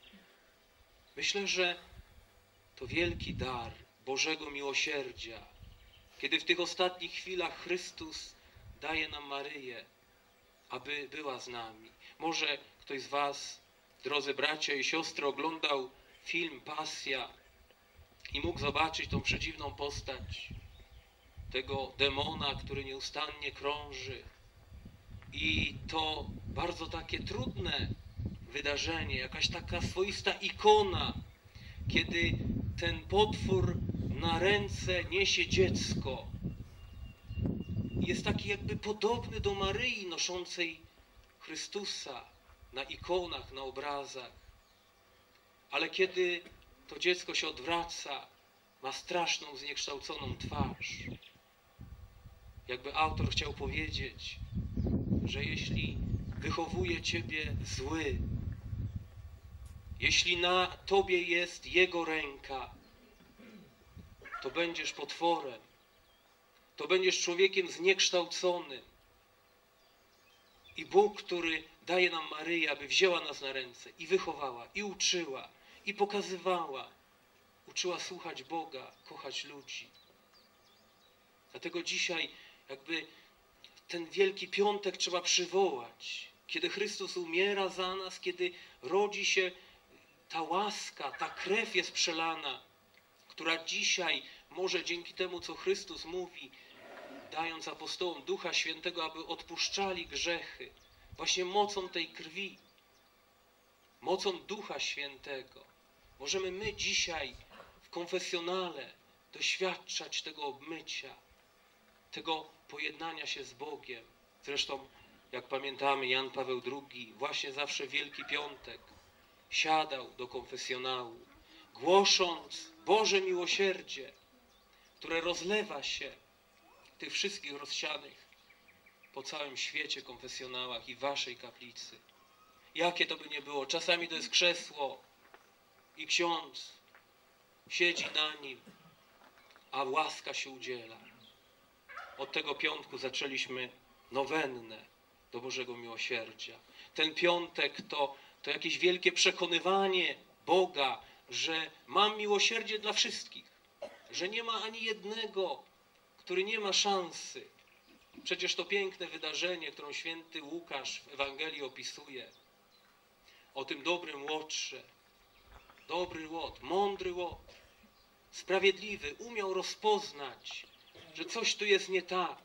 Myślę, że to wielki dar Bożego miłosierdzia, kiedy w tych ostatnich chwilach Chrystus daje nam Maryję, aby była z nami. Może ktoś z was, drodzy bracia i siostry, oglądał film Pasja i mógł zobaczyć tą przedziwną postać tego demona, który nieustannie krąży. I to bardzo takie trudne wydarzenie, jakaś taka swoista ikona, kiedy ten potwór na ręce niesie dziecko. Jest taki jakby podobny do Maryi noszącej Chrystusa na ikonach, na obrazach. Ale kiedy to dziecko się odwraca, ma straszną, zniekształconą twarz. Jakby autor chciał powiedzieć, że jeśli wychowuje ciebie zły, jeśli na tobie jest jego ręka, to będziesz potworem, to będziesz człowiekiem zniekształconym. I Bóg, który daje nam Maryję, aby wzięła nas na ręce i wychowała, i uczyła, i pokazywała, uczyła słuchać Boga, kochać ludzi. Dlatego dzisiaj jakby ten Wielki Piątek trzeba przywołać, kiedy Chrystus umiera za nas, kiedy rodzi się ta łaska, ta krew jest przelana, która dzisiaj może dzięki temu, co Chrystus mówi, dając apostołom Ducha Świętego, aby odpuszczali grzechy, właśnie mocą tej krwi, mocą Ducha Świętego, możemy my dzisiaj w konfesjonale doświadczać tego obmycia, tego pojednania się z Bogiem. Zresztą, jak pamiętamy, Jan Paweł drugi właśnie zawsze Wielki Piątek siadał do konfesjonału, głosząc Boże miłosierdzie, które rozlewa się w tych wszystkich rozsianych po całym świecie konfesjonałach i waszej kaplicy. Jakie to by nie było, czasami to jest krzesło i ksiądz siedzi na nim, a łaska się udziela. Od tego piątku zaczęliśmy nowennę do Bożego Miłosierdzia. Ten piątek to, to jakieś wielkie przekonywanie Boga, że mam miłosierdzie dla wszystkich, że nie ma ani jednego, który nie ma szansy. Przecież to piękne wydarzenie, którą święty Łukasz w Ewangelii opisuje, o tym dobrym łotrze. Dobry łotr, mądry łotr, sprawiedliwy, umiał rozpoznać, że coś tu jest nie tak.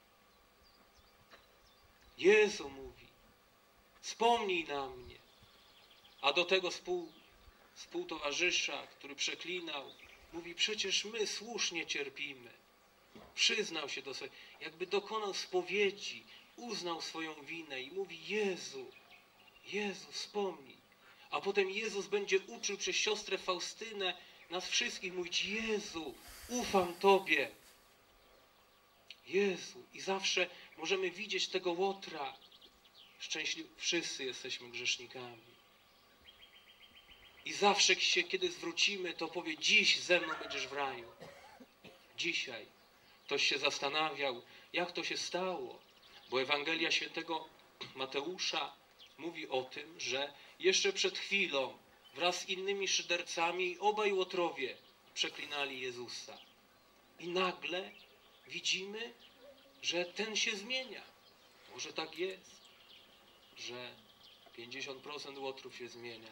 Jezu mówi, wspomnij na mnie. A do tego współ, współtowarzysza, który przeklinał, mówi, przecież my słusznie cierpimy. Przyznał się do swojej, jakby dokonał spowiedzi, uznał swoją winę i mówi, Jezu, Jezu, wspomnij. A potem Jezus będzie uczył przez siostrę Faustynę nas wszystkich mówić, Jezu, ufam Tobie. Jezu. I zawsze możemy widzieć tego łotra. Szczęśliwi, wszyscy jesteśmy grzesznikami. I zawsze się, kiedy zwrócimy, to powie, dziś ze mną będziesz w raju. Dzisiaj. Ktoś się zastanawiał, jak to się stało. Bo Ewangelia świętego Mateusza mówi o tym, że jeszcze przed chwilą wraz z innymi szydercami obaj łotrowie przeklinali Jezusa. I nagle widzimy, że ten się zmienia. Może tak jest, że pięćdziesiąt procent łotrów się zmienia.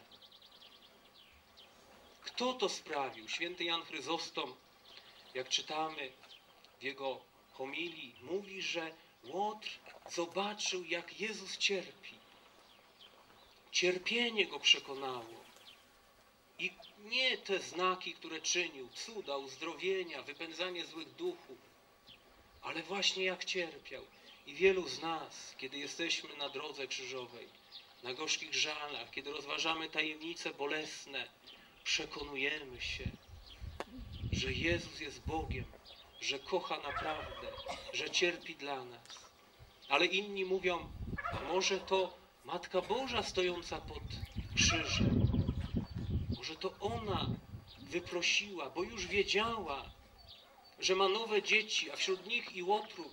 Kto to sprawił? Święty Jan Chryzostom, jak czytamy w jego homilii, mówi, że łotr zobaczył, jak Jezus cierpi. Cierpienie go przekonało. I nie te znaki, które czynił, cuda, uzdrowienia, wypędzanie złych duchów, ale właśnie jak cierpiał. I wielu z nas, kiedy jesteśmy na drodze krzyżowej, na gorzkich żalach, kiedy rozważamy tajemnice bolesne, przekonujemy się, że Jezus jest Bogiem, że kocha naprawdę, że cierpi dla nas. Ale inni mówią, a może to Matka Boża stojąca pod krzyżem, może to ona wyprosiła, bo już wiedziała, że ma nowe dzieci, a wśród nich i łotrów.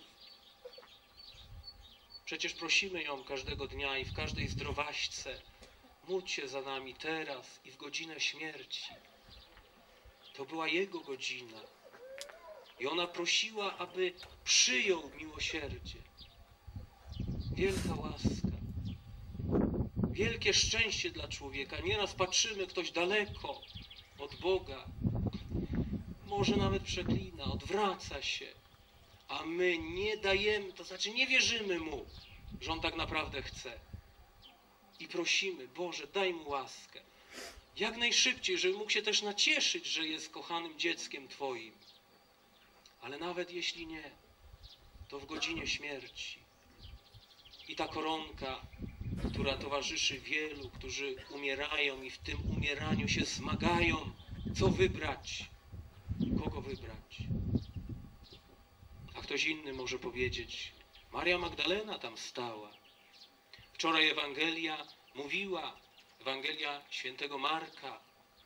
Przecież prosimy ją każdego dnia i w każdej zdrowaśce, módl się za nami teraz i w godzinę śmierci. To była Jego godzina. I ona prosiła, aby przyjął miłosierdzie. Wielka łaska. Wielkie szczęście dla człowieka. Nieraz patrzymy, ktoś daleko od Boga, może nawet przeklina, odwraca się, a my nie dajemy, to znaczy nie wierzymy Mu, że On tak naprawdę chce. I prosimy, Boże, daj Mu łaskę. Jak najszybciej, żeby mógł się też nacieszyć, że jest kochanym dzieckiem Twoim. Ale nawet jeśli nie, to w godzinie śmierci. I ta koronka, która towarzyszy wielu, którzy umierają i w tym umieraniu się zmagają, co wybrać, kogo wybrać. A ktoś inny może powiedzieć, Maria Magdalena tam stała. Wczoraj Ewangelia mówiła, Ewangelia świętego Marka,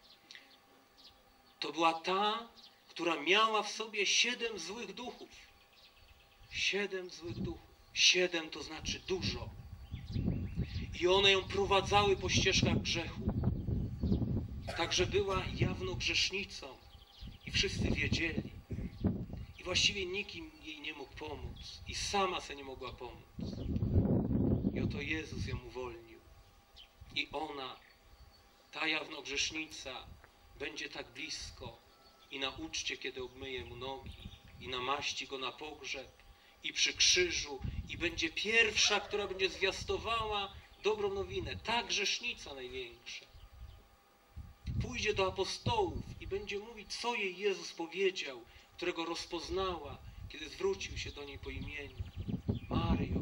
to była ta, która miała w sobie siedem złych duchów. Siedem złych duchów. Siedem to znaczy dużo. I one ją prowadzały po ścieżkach grzechu. Także była jawną grzesznicą. I wszyscy wiedzieli. I właściwie nikim jej nie mógł pomóc. I sama sobie nie mogła pomóc. I oto Jezus ją uwolnił. I ona, ta jawnogrzesznica, będzie tak blisko. I na uczcie, kiedy obmyje mu nogi. I namaści go na pogrzeb. i przy krzyżu i będzie pierwsza, która będzie zwiastowała dobrą nowinę, ta grzesznica największa. Pójdzie do apostołów i będzie mówić, co jej Jezus powiedział, którego rozpoznała, kiedy zwrócił się do niej po imieniu. Maryjo,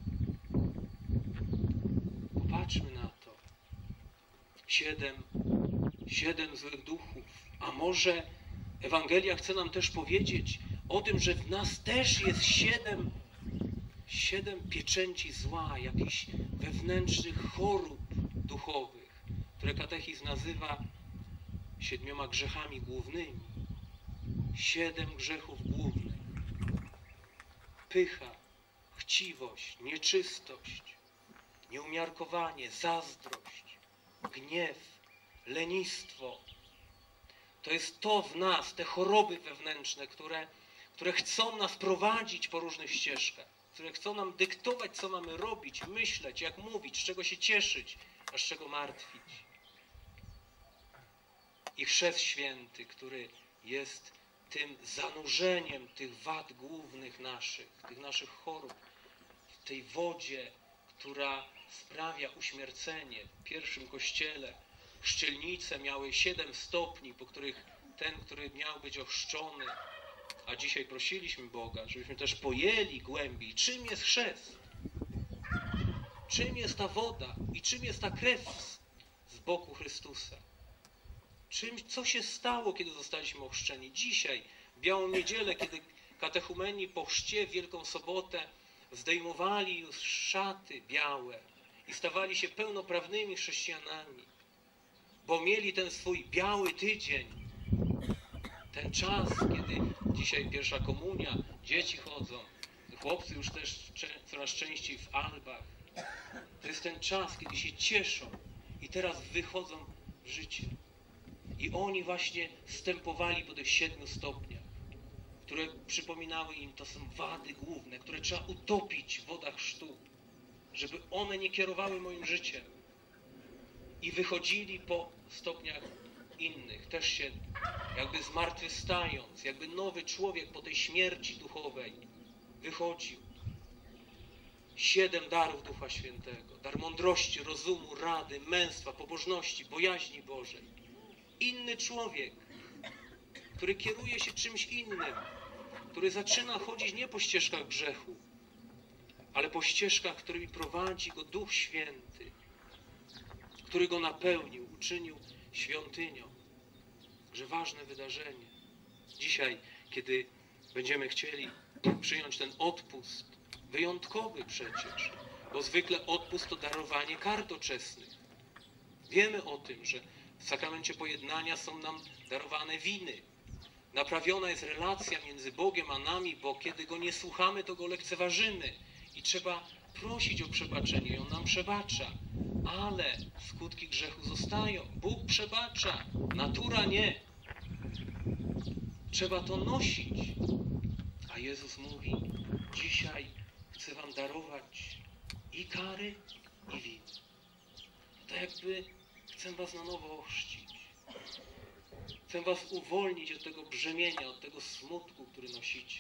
popatrzmy na to. Siedem, siedem złych duchów. A może Ewangelia chce nam też powiedzieć o tym, że w nas też jest siedem, siedem pieczęci zła, jakichś wewnętrznych chorób duchowych, które katechizm nazywa siedmioma grzechami głównymi. Siedem grzechów głównych. Pycha, chciwość, nieczystość, nieumiarkowanie, zazdrość, gniew, lenistwo. To jest to w nas, te choroby wewnętrzne, które, które chcą nas prowadzić po różnych ścieżkach, które chcą nam dyktować, co mamy robić, myśleć, jak mówić, z czego się cieszyć, a z czego martwić. I chrzest święty, który jest tym zanurzeniem tych wad głównych naszych, tych naszych chorób, w tej wodzie, która sprawia uśmiercenie. W pierwszym kościele chrzcielnice miały siedem stopni, po których ten, który miał być ochrzczony, a dzisiaj prosiliśmy Boga, żebyśmy też pojęli głębiej, czym jest chrzest, czym jest ta woda i czym jest ta krew z boku Chrystusa. Czym, co się stało, kiedy zostaliśmy ochrzczeni? Dzisiaj, w Białą Niedzielę, kiedy katechumeni po chrzcie w Wielką Sobotę zdejmowali już szaty białe i stawali się pełnoprawnymi chrześcijanami, bo mieli ten swój biały tydzień, ten czas, kiedy dzisiaj pierwsza komunia, dzieci chodzą, chłopcy już też coraz częściej w albach. To jest ten czas, kiedy się cieszą i teraz wychodzą w życie. I oni właśnie zstępowali po tych siedmiu stopniach, które przypominały im, to są wady główne, które trzeba utopić w wodach chrztu, żeby one nie kierowały moim życiem. I wychodzili po stopniach innych, też się jakby zmartwychwstając, jakby nowy człowiek po tej śmierci duchowej wychodził. Siedem darów Ducha Świętego, dar mądrości, rozumu, rady, męstwa, pobożności, bojaźni Bożej. Inny człowiek, który kieruje się czymś innym, który zaczyna chodzić nie po ścieżkach grzechu, ale po ścieżkach, którymi prowadzi go Duch Święty, który go napełnił, uczynił świątynią. Że ważne wydarzenie. Dzisiaj, kiedy będziemy chcieli przyjąć ten odpust, wyjątkowy przecież, bo zwykle odpust to darowanie kar doczesnych. Wiemy o tym, że w sakramencie pojednania są nam darowane winy. Naprawiona jest relacja między Bogiem a nami, bo kiedy Go nie słuchamy, to Go lekceważymy. I trzeba prosić o przebaczenie i On nam przebacza. Ale skutki grzechu zostają. Bóg przebacza, natura nie. Trzeba to nosić. A Jezus mówi, dzisiaj chcę wam darować i kary, i winy. Tak jakby chcę was na nowo ochrzcić. Chcę was uwolnić od tego brzemienia, od tego smutku, który nosicie.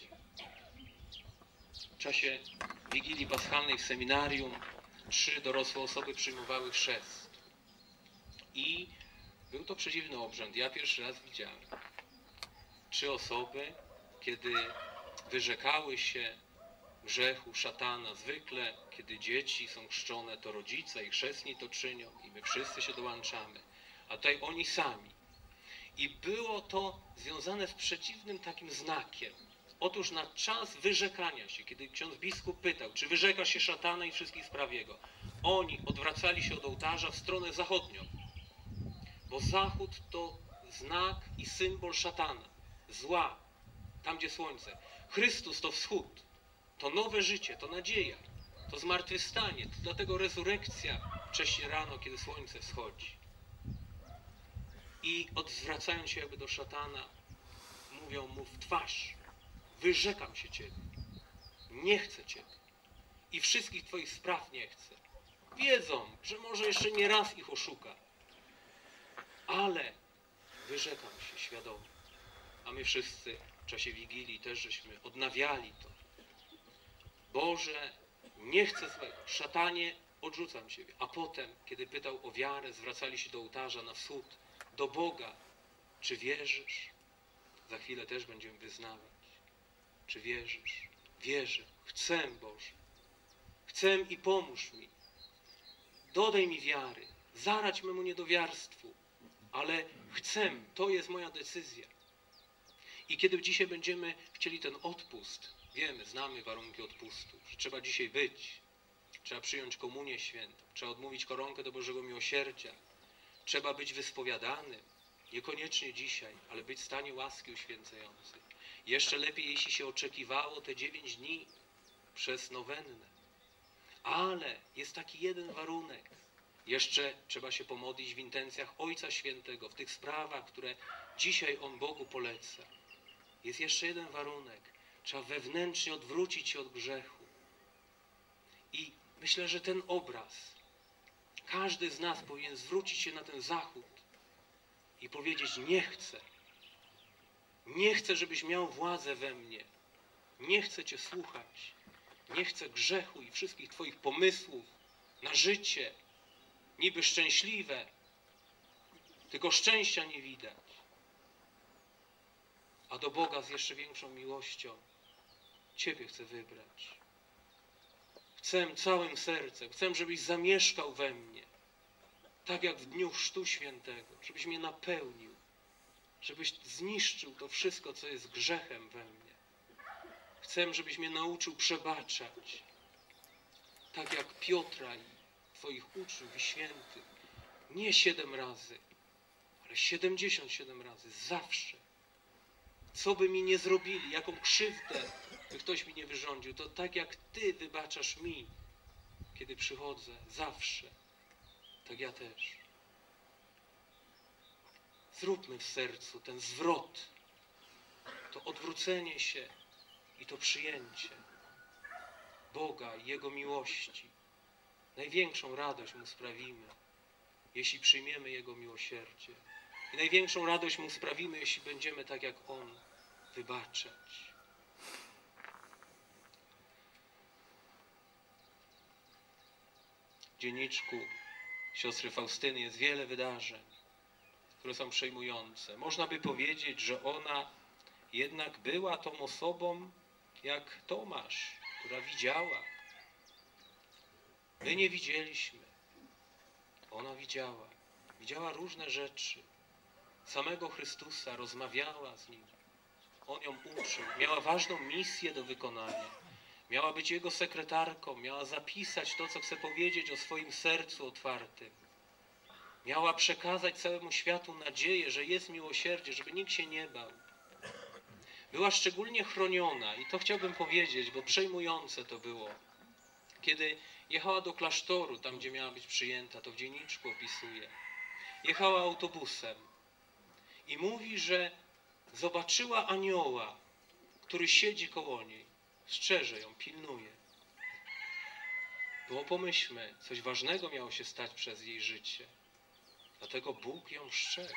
W czasie Wigilii Paschalnej w seminarium trzy dorosłe osoby przyjmowały chrzest. I był to przedziwny obrzęd. Ja pierwszy raz widziałem. Trzy osoby, kiedy wyrzekały się grzechu, szatana. Zwykle, kiedy dzieci są chrzczone, to rodzice i chrzestni to czynią i my wszyscy się dołączamy. A tutaj oni sami. I było to związane z przeciwnym takim znakiem. Otóż na czas wyrzekania się, kiedy ksiądz biskup pytał, czy wyrzekasz się szatana i wszystkich spraw jego, oni odwracali się od ołtarza w stronę zachodnią. Bo zachód to znak i symbol szatana, zła, tam gdzie słońce. Chrystus to wschód, to nowe życie, to nadzieja, to zmartwychwstanie, to dlatego rezurekcja wcześniej rano, kiedy słońce wschodzi. I odwracając się jakby do szatana, mówią mu w twarz, wyrzekam się Ciebie, nie chcę Ciebie i wszystkich Twoich spraw nie chcę. Wiedzą, że może jeszcze nie raz ich oszuka, ale wyrzekam się świadomie. A my wszyscy w czasie Wigilii też żeśmy odnawiali to. Boże, nie chcę złego, szatanie, odrzucam Ciebie. A potem, kiedy pytał o wiarę, zwracali się do ołtarza na wschód, do Boga. Czy wierzysz? Za chwilę też będziemy wyznawać. Czy wierzysz? Wierzę. Chcę, Boże. Chcę i pomóż mi. Dodaj mi wiary. Zaradź memu niedowiarstwu. Ale chcę. To jest moja decyzja. I kiedy dzisiaj będziemy chcieli ten odpust, wiemy, znamy warunki odpustu, że trzeba dzisiaj być, trzeba przyjąć komunię świętą, trzeba odmówić koronkę do Bożego Miłosierdzia, trzeba być wyspowiadanym, niekoniecznie dzisiaj, ale być w stanie łaski uświęcającej. Jeszcze lepiej, jeśli się oczekiwało te dziewięć dni przez nowennę. Ale jest taki jeden warunek. Jeszcze trzeba się pomodlić w intencjach Ojca Świętego, w tych sprawach, które dzisiaj On Bogu poleca. Jest jeszcze jeden warunek. Trzeba wewnętrznie odwrócić się od grzechu. I myślę, że ten obraz, każdy z nas powinien zwrócić się na ten zachód i powiedzieć: nie chcę. Nie chcę, żebyś miał władzę we mnie. Nie chcę Cię słuchać. Nie chcę grzechu i wszystkich Twoich pomysłów na życie. Niby szczęśliwe, tylko szczęścia nie widać. A do Boga z jeszcze większą miłością Ciebie chcę wybrać. Chcę całym sercem, chcę, żebyś zamieszkał we mnie, tak jak w dniu Chrztu Świętego, żebyś mnie napełnił, żebyś zniszczył to wszystko, co jest grzechem we mnie. Chcę, żebyś mnie nauczył przebaczać, tak jak Piotra i Twoich uczniów i świętych. Nie siedem razy, ale siedemdziesiąt siedem razy, zawsze. Co by mi nie zrobili, jaką krzywdę by ktoś mi nie wyrządził, to tak jak Ty wybaczasz mi, kiedy przychodzę, zawsze, tak ja też. Zróbmy w sercu ten zwrot, to odwrócenie się i to przyjęcie Boga i Jego miłości. Największą radość Mu sprawimy, jeśli przyjmiemy Jego miłosierdzie. I największą radość Mu sprawimy, jeśli będziemy tak jak On wybaczać. W dzienniczku siostry Faustyny jest wiele wydarzeń, które są przejmujące. Można by powiedzieć, że ona jednak była tą osobą jak Tomasz, która widziała. My nie widzieliśmy. Ona widziała. Widziała różne rzeczy. Samego Chrystusa, rozmawiała z Nim. On ją uczył. Miała ważną misję do wykonania. Miała być Jego sekretarką. Miała zapisać to, co chce powiedzieć o swoim sercu otwartym. Miała przekazać całemu światu nadzieję, że jest miłosierdzie, żeby nikt się nie bał. Była szczególnie chroniona i to chciałbym powiedzieć, bo przejmujące to było. Kiedy jechała do klasztoru, tam gdzie miała być przyjęta, to w dzienniczku opisuje. Jechała autobusem i mówi, że zobaczyła anioła, który siedzi koło niej. Strzeże ją, pilnuje. Bo pomyślmy, coś ważnego miało się stać przez jej życie. Dlatego Bóg ją strzegł.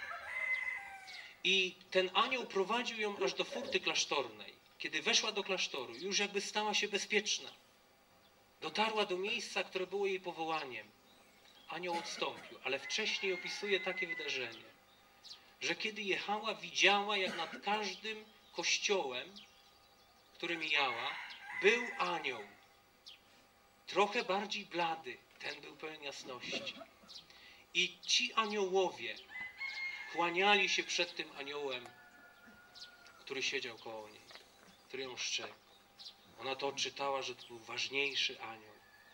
I ten anioł prowadził ją aż do furty klasztornej. Kiedy weszła do klasztoru, już jakby stała się bezpieczna. Dotarła do miejsca, które było jej powołaniem. Anioł odstąpił, ale wcześniej opisuje takie wydarzenie, że kiedy jechała, widziała, jak nad każdym kościołem, który mijała, był anioł. Trochę bardziej blady, ten był pełen jasności. I ci aniołowie kłaniali się przed tym aniołem, który siedział koło niej, który ją strzegł. Ona to odczytała, że to był ważniejszy anioł.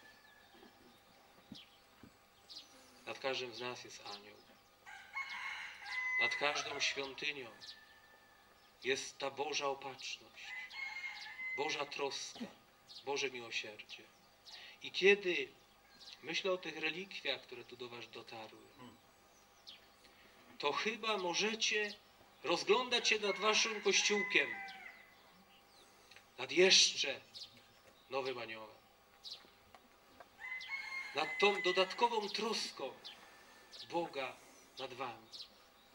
Nad każdym z nas jest anioł. Nad każdą świątynią jest ta Boża opatrzność, Boża troska, Boże miłosierdzie. I kiedy myślę o tych relikwiach, które tu do Was dotarły, to chyba możecie rozglądać się nad Waszym kościółkiem, nad jeszcze nowym aniołem, nad tą dodatkową troską Boga nad Wami.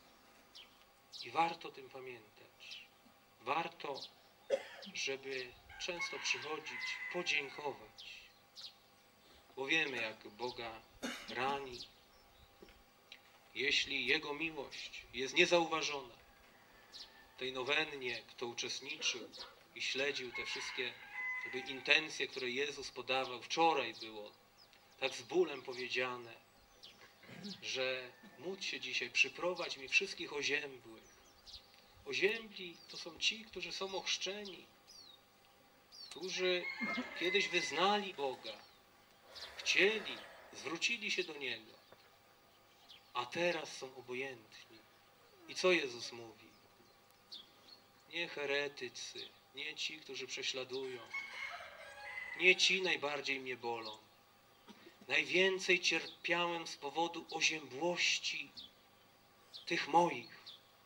I warto o tym pamiętać. Warto, żeby często przychodzić, podziękować, bo wiemy, jak Boga rani, jeśli Jego miłość jest niezauważona. W tej nowennie, kto uczestniczył i śledził te wszystkie jakby intencje, które Jezus podawał, wczoraj było tak z bólem powiedziane, że módl się dzisiaj, przyprowadź mi wszystkich oziębłych. Oziębli to są ci, którzy są ochrzczeni, którzy kiedyś wyznali Boga, chcieli, zwrócili się do Niego, a teraz są obojętni. I co Jezus mówi? Nie heretycy, nie ci, którzy prześladują, nie ci najbardziej mnie bolą. Najwięcej cierpiałem z powodu oziębłości tych moich.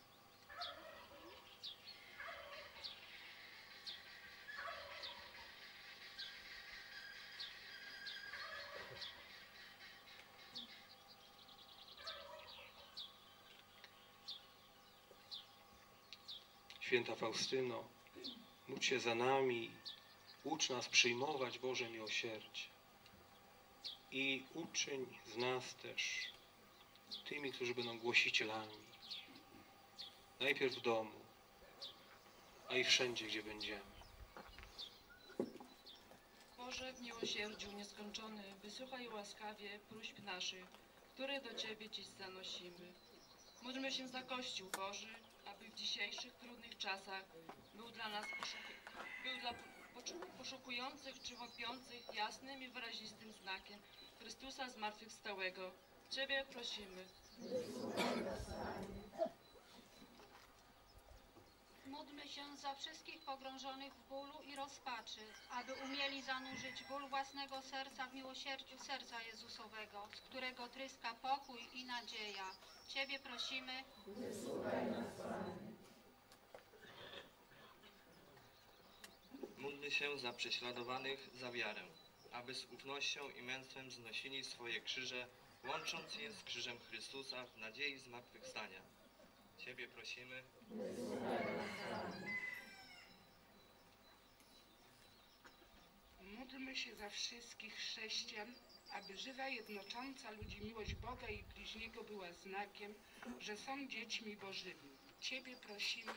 Święta Faustyno, módl się za nami, ucz nas przyjmować Boże miłosierdzie i uczyń z nas też tymi, którzy będą głosicielami. Najpierw w domu, a i wszędzie, gdzie będziemy. Boże, w miłosierdziu nieskończony, wysłuchaj łaskawie próśb naszych, które do Ciebie dziś zanosimy. Módlmy się za Kościół Boży, aby w dzisiejszych trudnych czasach był dla nas poszuki- był dla poszukujących czy wątpiących jasnym i wyrazistym znakiem Chrystusa zmartwychwstałego. Ciebie prosimy. Módlmy się za wszystkich pogrążonych w bólu i rozpaczy, aby umieli zanurzyć ból własnego serca w miłosierdziu serca Jezusowego, z którego tryska pokój i nadzieja. Ciebie prosimy. Wysłuchaj nas, Panie. Módlmy się za prześladowanych za wiarę, aby z ufnością i męstwem znosili swoje krzyże, łącząc je z krzyżem Chrystusa w nadziei zmartwychwstania. Ciebie prosimy. Módlmy się za wszystkich chrześcijan, aby żywa, jednocząca ludzi miłość Boga i bliźniego była znakiem, że są dziećmi Bożymi. Ciebie prosimy.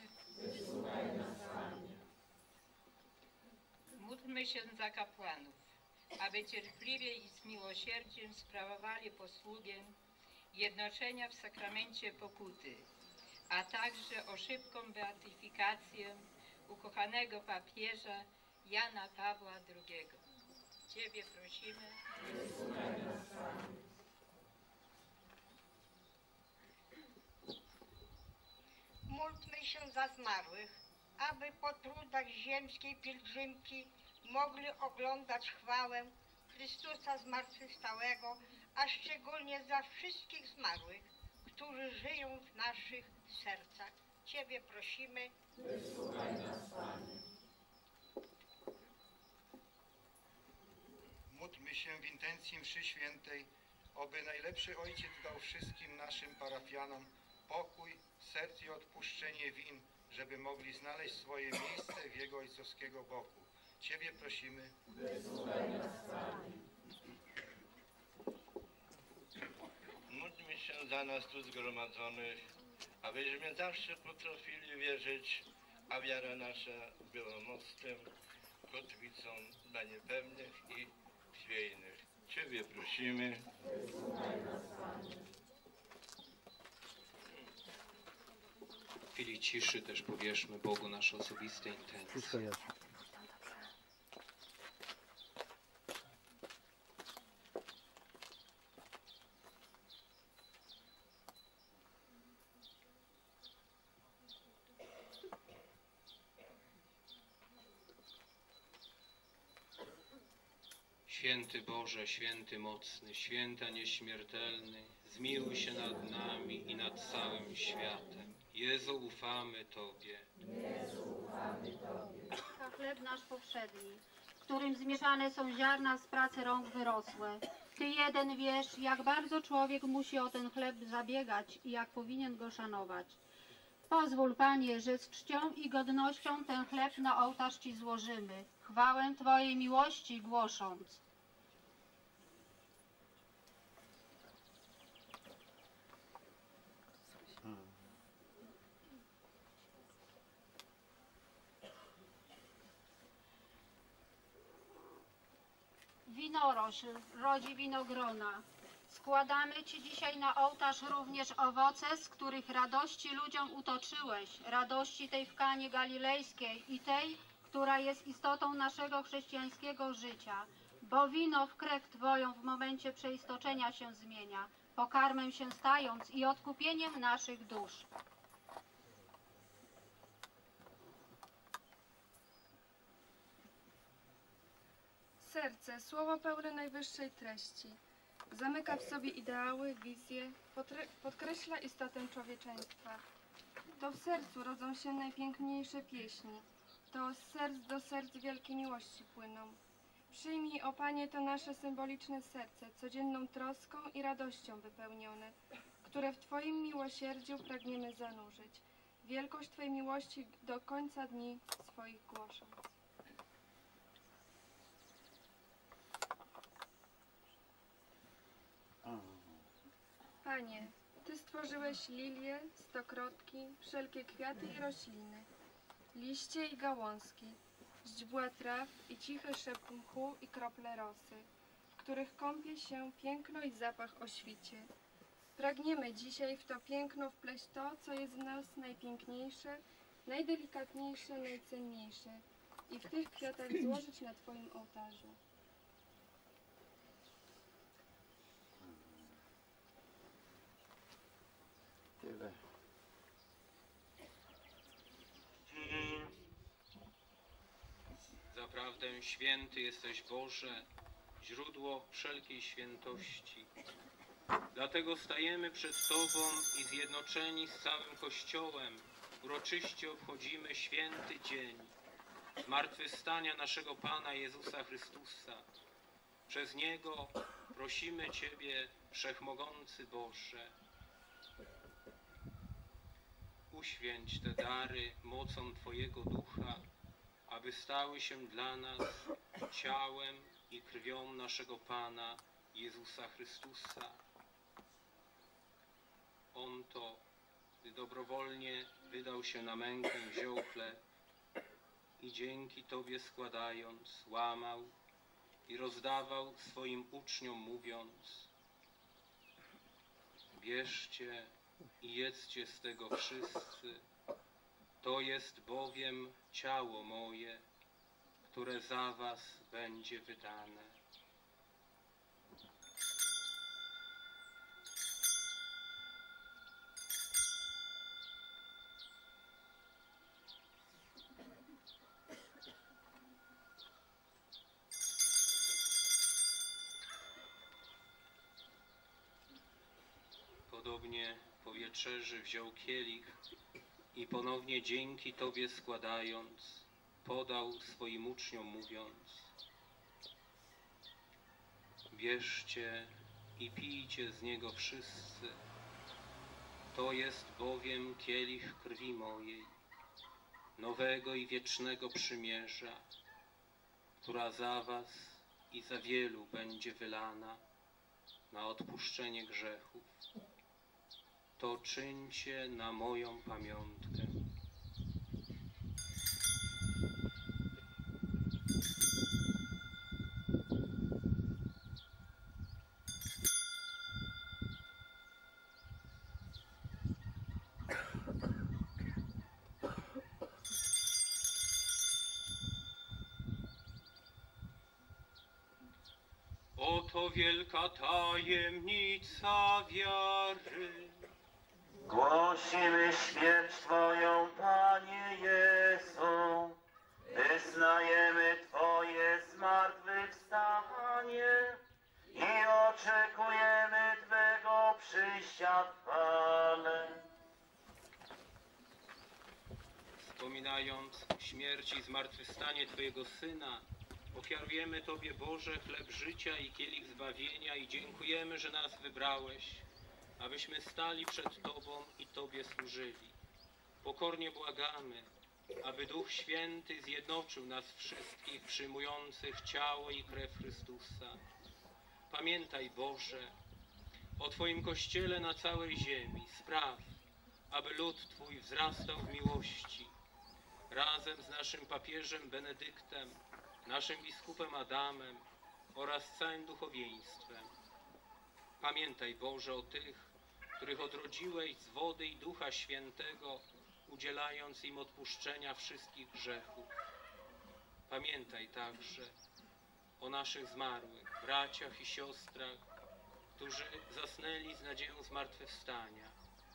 Módlmy się za kapłanów, aby cierpliwie i z miłosierdziem sprawowali posługę jednoczenia w sakramencie pokuty, a także o szybką beatyfikację ukochanego papieża Jana Pawła drugiego. Ciebie prosimy. Módlmy się za zmarłych, aby po trudach ziemskiej pielgrzymki mogli oglądać chwałę Chrystusa zmartwychwstałego, a szczególnie za wszystkich zmarłych, którzy żyją w naszych sercach. Ciebie prosimy. Wysłuchaj nas, Panie. Módlmy się w intencji mszy świętej, oby najlepszy Ojciec dał wszystkim naszym parafianom pokój, serc i odpuszczenie win, żeby mogli znaleźć swoje miejsce w Jego ojcowskiego boku. Ciebie prosimy. Wysłuchaj nas, Panie. Módlmy się za nas tu zgromadzonych, abyśmy zawsze potrafili wierzyć, a wiara nasza była mostem, kotwicą dla niepewnych i chwiejnych. Ciebie prosimy. Wysłuchaj nas, Panie. W chwili ciszy też powierzmy Bogu nasze osobiste intencje. Wszystko jasne. Święty Boże, święty mocny, święta nieśmiertelny, zmiłuj się nad nami i nad całym światem. Jezu, ufamy Tobie. Jezu, ufamy Tobie. A chleb nasz powszedni, w którym zmieszane są ziarna z pracy rąk wyrosłe. Ty jeden wiesz, jak bardzo człowiek musi o ten chleb zabiegać i jak powinien go szanować. Pozwól, Panie, że z czcią i godnością ten chleb na ołtarz Ci złożymy, chwałę Twojej miłości głosząc. Winorośl rodzi winogrona. Składamy Ci dzisiaj na ołtarz również owoce, z których radości ludziom utoczyłeś, radości tej w Kanie Galilejskiej i tej, która jest istotą naszego chrześcijańskiego życia, bo wino w krew Twoją w momencie przeistoczenia się zmienia, pokarmem się stając i odkupieniem naszych dusz. Serce, słowo pełne najwyższej treści. Zamyka w sobie ideały, wizje, podkreśla istotę człowieczeństwa. To w sercu rodzą się najpiękniejsze pieśni. To z serc do serc wielkie miłości płyną. Przyjmij, o Panie, to nasze symboliczne serce, codzienną troską i radością wypełnione, które w Twoim miłosierdziu pragniemy zanurzyć. Wielkość Twojej miłości do końca dni swoich głosząc. Panie, Ty stworzyłeś lilie, stokrotki, wszelkie kwiaty i rośliny, liście i gałązki, źdźbła traw i cichy szept mchu i krople rosy, w których kąpie się piękno i zapach o świcie. Pragniemy dzisiaj w to piękno wpleść to, co jest w nas najpiękniejsze, najdelikatniejsze, najcenniejsze i w tych kwiatach złożyć na Twoim ołtarzu. Tyle. Zaprawdę święty jesteś, Boże, źródło wszelkiej świętości. Dlatego stajemy przed Tobą i zjednoczeni z całym Kościołem uroczyście obchodzimy święty dzień zmartwychwstania naszego Pana Jezusa Chrystusa. Przez Niego prosimy Ciebie, Wszechmogący Boże, uświęć te dary mocą Twojego Ducha, aby stały się dla nas ciałem i krwią naszego Pana Jezusa Chrystusa. On to, gdy dobrowolnie wydał się na mękę, wziął chleb i dzięki Tobie składając, łamał i rozdawał swoim uczniom, mówiąc: bierzcie i jedzcie z tego wszyscy, to jest bowiem ciało moje, które za was będzie wydane. Podobnie po wieczerzy wziął kielich i ponownie dzięki Tobie składając, podał swoim uczniom, mówiąc: bierzcie i pijcie z niego wszyscy, to jest bowiem kielich krwi mojej, nowego i wiecznego przymierza, która za was i za wielu będzie wylana na odpuszczenie grzechów. To czyńcie na moją pamiątkę. Oto wielka tajemnica wiary. Głosimy śmierć Twoją, Panie Jezu, wyznajemy Twoje zmartwychwstanie i oczekujemy Twego przyjścia w chwale. Wspominając śmierć i zmartwychwstanie Twojego Syna, ofiarujemy Tobie, Boże, chleb życia i kielich zbawienia i dziękujemy, że nas wybrałeś, abyśmy stali przed Tobą i Tobie służyli. pokornie błagamy, aby Duch Święty zjednoczył nas wszystkich przyjmujących ciało i krew Chrystusa. Pamiętaj, Boże, o Twoim Kościele na całej ziemi. Spraw, aby lud Twój wzrastał w miłości. Razem z naszym papieżem Benedyktem, naszym biskupem Adamem oraz całym duchowieństwem. Pamiętaj, Boże, o tych, których odrodziłeś z wody i Ducha Świętego, udzielając im odpuszczenia wszystkich grzechów. Pamiętaj także o naszych zmarłych braciach i siostrach, którzy zasnęli z nadzieją zmartwychwstania,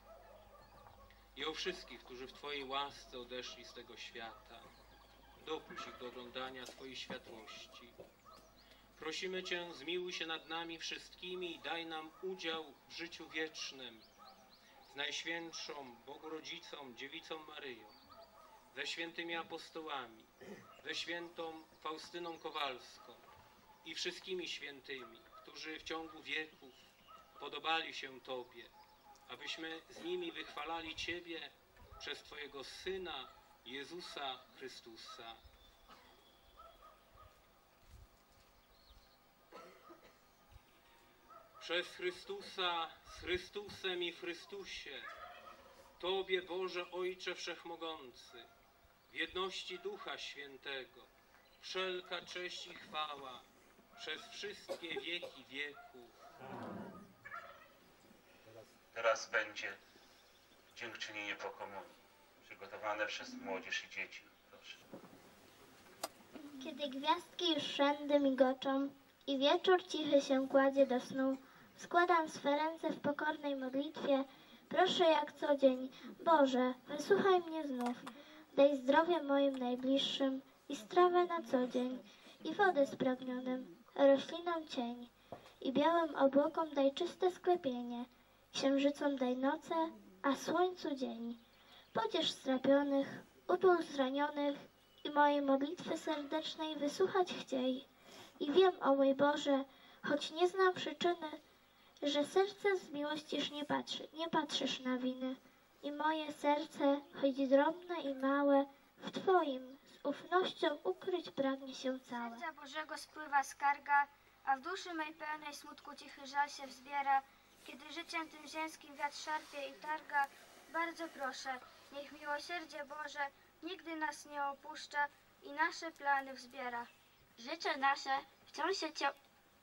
i o wszystkich, którzy w Twojej łasce odeszli z tego świata. Dopuść ich do oglądania Twojej światłości. Prosimy Cię, zmiłuj się nad nami wszystkimi i daj nam udział w życiu wiecznym z Najświętszą Bogu Rodzicą, Dziewicą Maryją, ze świętymi apostołami, ze świętą Faustyną Kowalską i wszystkimi świętymi, którzy w ciągu wieków podobali się Tobie, abyśmy z nimi wychwalali Ciebie przez Twojego Syna, Jezusa Chrystusa. Przez Chrystusa, z Chrystusem i w Chrystusie, Tobie, Boże Ojcze Wszechmogący, w jedności Ducha Świętego, wszelka cześć i chwała przez wszystkie wieki wieków. Teraz będzie dziękczynienie po komunii, przygotowane przez młodzież i dzieci. Proszę. Kiedy gwiazdki już wszędzie migoczą i wieczór cichy się kładzie do snu, składam swe ręce w pokornej modlitwie. Proszę jak co dzień, Boże, wysłuchaj mnie znów. Daj zdrowie moim najbliższym i strawę na co dzień, i wodę spragnionym, roślinom cień, i białym obłokom daj czyste sklepienie, księżycom daj noce, a słońcu dzień. Pociesz strapionych, utul zranionych i mojej modlitwy serdecznej wysłuchać chciej. I wiem, o mój Boże, choć nie znam przyczyny, że serce z miłościż nie patrzy, nie patrzysz na winy. I moje serce, choć drobne i małe, w Twoim z ufnością ukryć pragnie się całe. Serca Bożego spływa skarga, a w duszy mej pełnej smutku cichy żal się wzbiera. Kiedy życiem tym ziemskim wiatr szarpie i targa, bardzo proszę, niech miłosierdzie Boże nigdy nas nie opuszcza i nasze plany wzbiera. Życie nasze wciąż się, cio...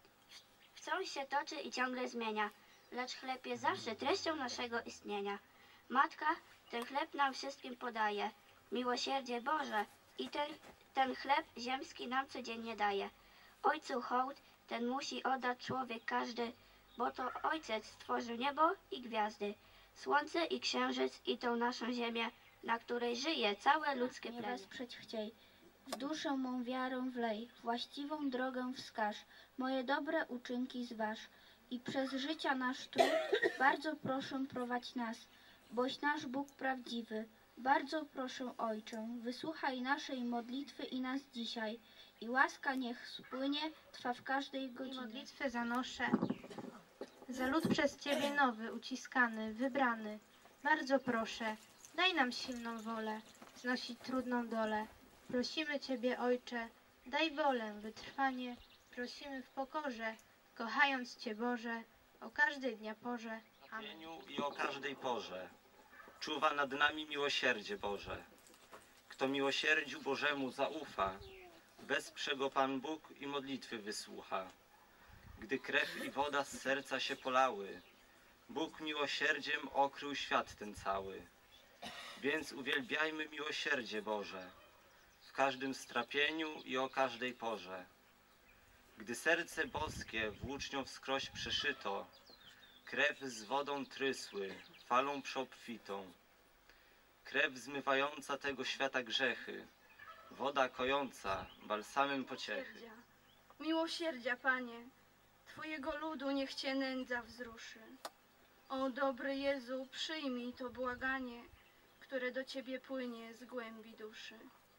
wciąż się toczy i ciągle zmienia, lecz chleb jest zawsze treścią naszego istnienia. Matka ten chleb nam wszystkim podaje, miłosierdzie Boże, i ten, ten chleb ziemski nam codziennie daje. Ojcu hołd ten musi oddać człowiek każdy, bo to Ojciec stworzył niebo i gwiazdy, słońce i księżyc i tą naszą ziemię, na której żyje całe ludzkie plemię. Wesprzeć chciej. W duszę mą wiarę wlej, właściwą drogę wskaż, moje dobre uczynki zważ i przez życia nasz trud bardzo proszę prowadź nas, boś nasz Bóg prawdziwy. Bardzo proszę, Ojcze, wysłuchaj naszej modlitwy i nas dzisiaj i łaska niech spłynie Twa w każdej godzinie. Modlitwę zanoszę za lud przez Ciebie nowy, uciskany, wybrany. Bardzo proszę, daj nam silną wolę znosić trudną dolę. Prosimy Ciebie, Ojcze, daj wolę, wytrwanie. Prosimy w pokorze, kochając Cię, Boże, o każdej dnia porze. Amen. I o każdej porze. Czuwa nad nami miłosierdzie Boże. Kto miłosierdziu Bożemu zaufa, wesprze go Pan Bóg i modlitwy wysłucha. Gdy krew i woda z serca się polały, Bóg miłosierdziem okrył świat ten cały. Więc uwielbiajmy miłosierdzie Boże w każdym strapieniu i o każdej porze. Gdy serce boskie włócznią wskroś przeszyto, krew z wodą trysły, falą przeobfitą. Krew zmywająca tego świata grzechy, woda kojąca balsamem pociechy. Miłosierdzia, Panie, Twojego ludu niech Cię nędza wzruszy. O dobry Jezu, przyjmij to błaganie, które do Ciebie płynie z głębi duszy.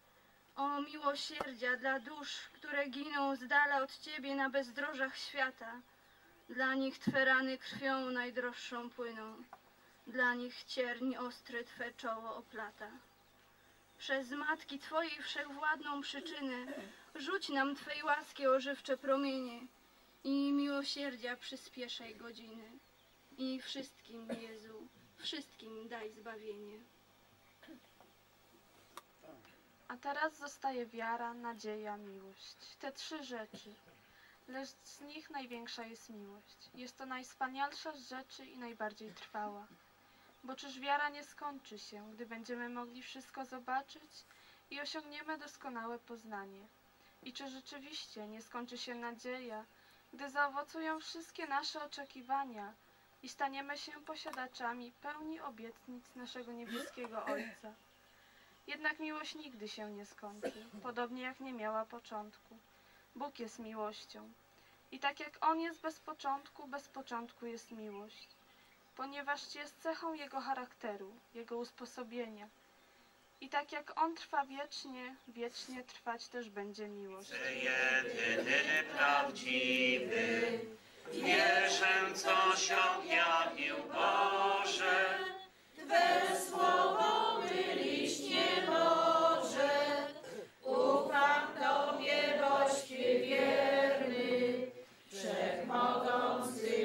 O miłosierdzia dla dusz, które giną z dala od Ciebie na bezdrożach świata. Dla nich Twe rany krwią najdroższą płyną. dla nich cierń ostry Twe czoło oplata. Przez Matki Twojej wszechwładną przyczynę rzuć nam Twej łaski ożywcze promienie i miłosierdzia przyspieszaj godziny. I wszystkim, Jezu, wszystkim daj zbawienie. A teraz zostaje wiara, nadzieja, miłość. Te trzy rzeczy. Lecz z nich największa jest miłość. Jest to najwspanialsza z rzeczy i najbardziej trwała. Bo czyż wiara nie skończy się, gdy będziemy mogli wszystko zobaczyć i osiągniemy doskonałe poznanie? I czy rzeczywiście nie skończy się nadzieja, gdy zaowocują wszystkie nasze oczekiwania i staniemy się posiadaczami pełni obietnic naszego niebieskiego Ojca? Jednak miłość nigdy się nie skończy, podobnie jak nie miała początku. Bóg jest miłością. I tak jak On jest bez początku, bez początku jest miłość. Ponieważ jest cechą Jego charakteru, Jego usposobienia. I tak jak On trwa wiecznie, wiecznie trwać też będzie miłość. Jedyny prawdziwy, wierzę, co się objawił Boże. Twe słowo mylić nie może. Ufam Tobie, boś Ty wierny, wszechmogący,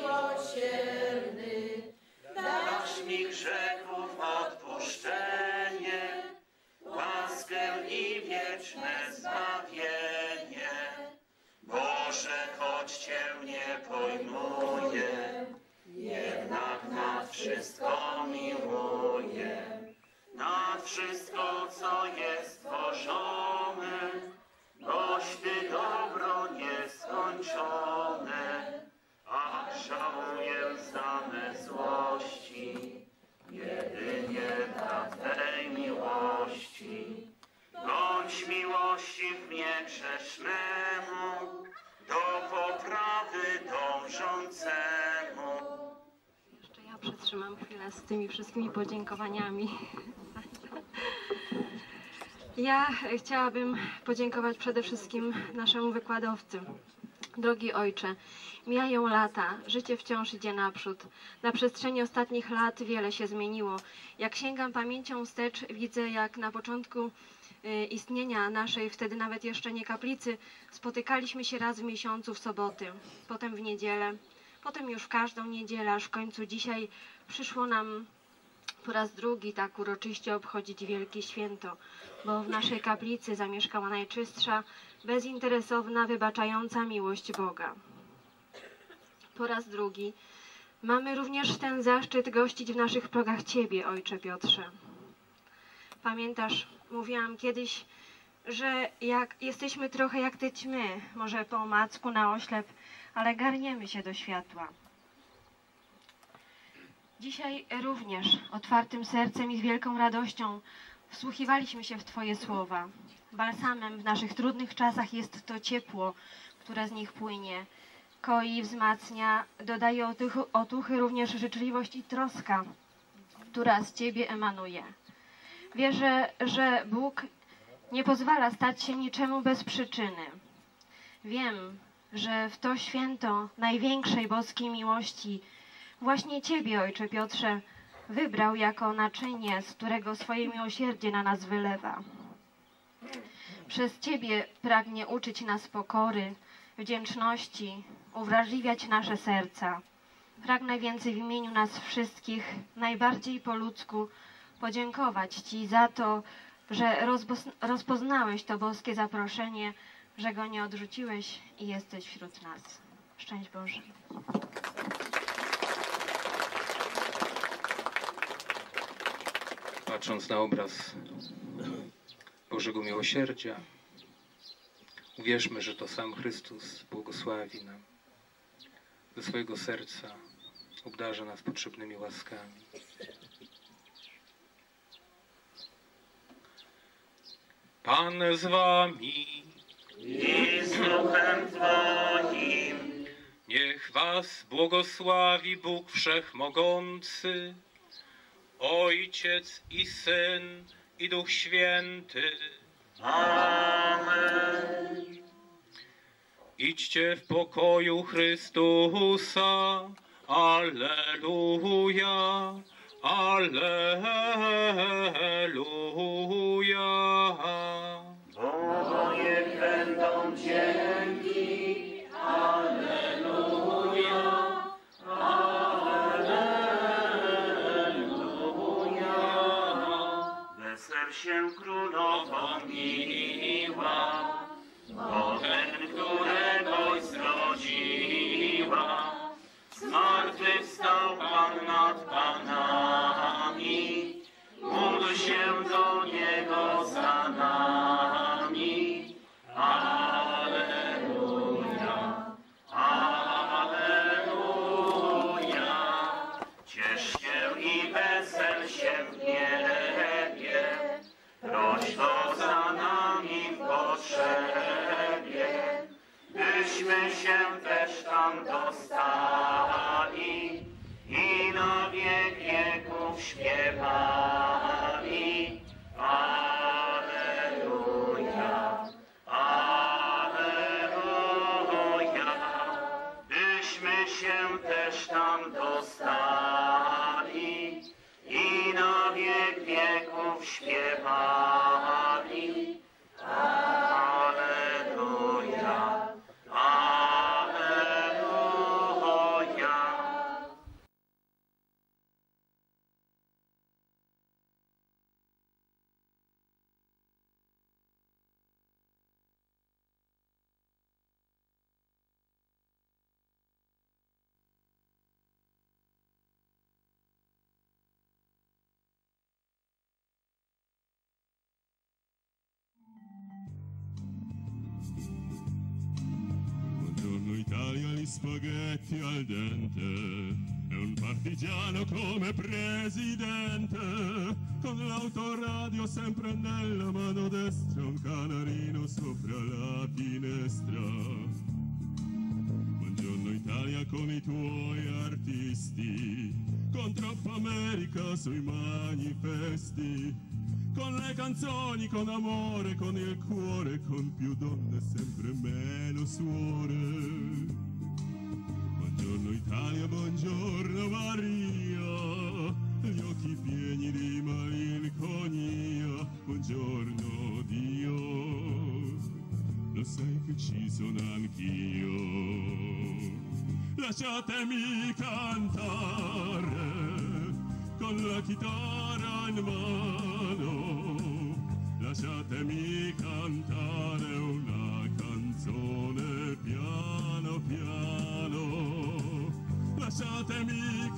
miłosierny. Dasz mi grzechów odpuszczenie, łaskę i wieczne zbawienie. Boże, choć Cię nie pojmuję, jednak nad wszystko miłuję. Nad wszystko, co jest stworzone, boś Ty dobro nieskończone. A żałuję same złości, jedynie dla Twej miłości. Bądź miłosierny grzesznemu, do poprawy dążącemu. Jeszcze ja przetrzymam chwilę z tymi wszystkimi podziękowaniami. Ja chciałabym podziękować przede wszystkim naszemu wykładowcy. Drogi Ojcze, mijają lata, życie wciąż idzie naprzód. Na przestrzeni ostatnich lat wiele się zmieniło. Jak sięgam pamięcią wstecz, widzę, jak na początku y, istnienia naszej, wtedy nawet jeszcze nie kaplicy, spotykaliśmy się raz w miesiącu w soboty, potem w niedzielę, potem już w każdą niedzielę, aż w końcu dzisiaj przyszło nam po raz drugi tak uroczyście obchodzić wielkie święto, bo w naszej kaplicy zamieszkała najczystsza, bezinteresowna, wybaczająca miłość Boga. Po raz drugi mamy również ten zaszczyt gościć w naszych progach Ciebie, Ojcze Piotrze. Pamiętasz, mówiłam kiedyś, że jak jesteśmy trochę jak te ćmy, może po omacku na oślep, ale garniemy się do światła. Dzisiaj również otwartym sercem i z wielką radością wsłuchiwaliśmy się w Twoje słowa. Balsamem w naszych trudnych czasach jest to ciepło, które z nich płynie. Koi, wzmacnia, dodaje otuchy, otuchy również życzliwość i troska, która z Ciebie emanuje. Wierzę, że Bóg nie pozwala stać się niczemu bez przyczyny. Wiem, że w to święto największej boskiej miłości właśnie Ciebie, Ojcze Piotrze, wybrał jako naczynie, z którego swoje miłosierdzie na nas wylewa. Przez Ciebie pragnie uczyć nas pokory, wdzięczności, uwrażliwiać nasze serca. Pragnę więcej w imieniu nas wszystkich, najbardziej po ludzku, podziękować Ci za to, że rozpoznałeś to boskie zaproszenie, że go nie odrzuciłeś i jesteś wśród nas. Szczęść Boże. Patrząc na obraz Bożego Miłosierdzia, uwierzmy, że to sam Chrystus błogosławi nam, ze swojego serca obdarza nas potrzebnymi łaskami. Pan z wami i z duchem Twoim. Niech was błogosławi Bóg Wszechmogący, Ojciec i Syn i Duch Święty. Amen. Idźcie w pokoju Chrystusa. Alleluja, Alleluja. Bogu niech będą dzięki, Alleluja, Alleluja. Wesel się królowo miła, bo ten, któregoś zrodziła, zmartwychwstał Pan nad panami, módl się do Niego za nami. Alleluja, Alleluja. Ciesz się i wesel się w niebie, proś to za nami w potrzebie, byśmy się też tam dostali i na wiek wieków śpiewali. Alleluja, Alleluja. Byśmy się też tam dostali i na wiek wieków śpiewali. Alleluja, Alleluja. Buongiorno Italia, gli spaghetti al dente, e un partigiano come presidente, con l'autoradio sempre nella mano destra, un canarino sopra la finestra. Buongiorno Italia con i tuoi artisti, con troppa America sui manifesti, con le canzoni, con amore, con il cuore, con più donne, sempre meno suore. Buongiorno Italia, buongiorno Maria, gli occhi pieni di malinconia, buongiorno Dio, lo sai che ci sono anch'io. Lasciatemi cantare con la chitarra in mano, lasciatemi cantare una canzone piano piano, lasciatemi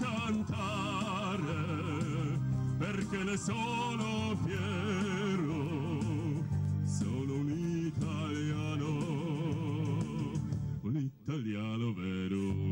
cantare perché ne sono fiero, sono un italiano, un italiano vero.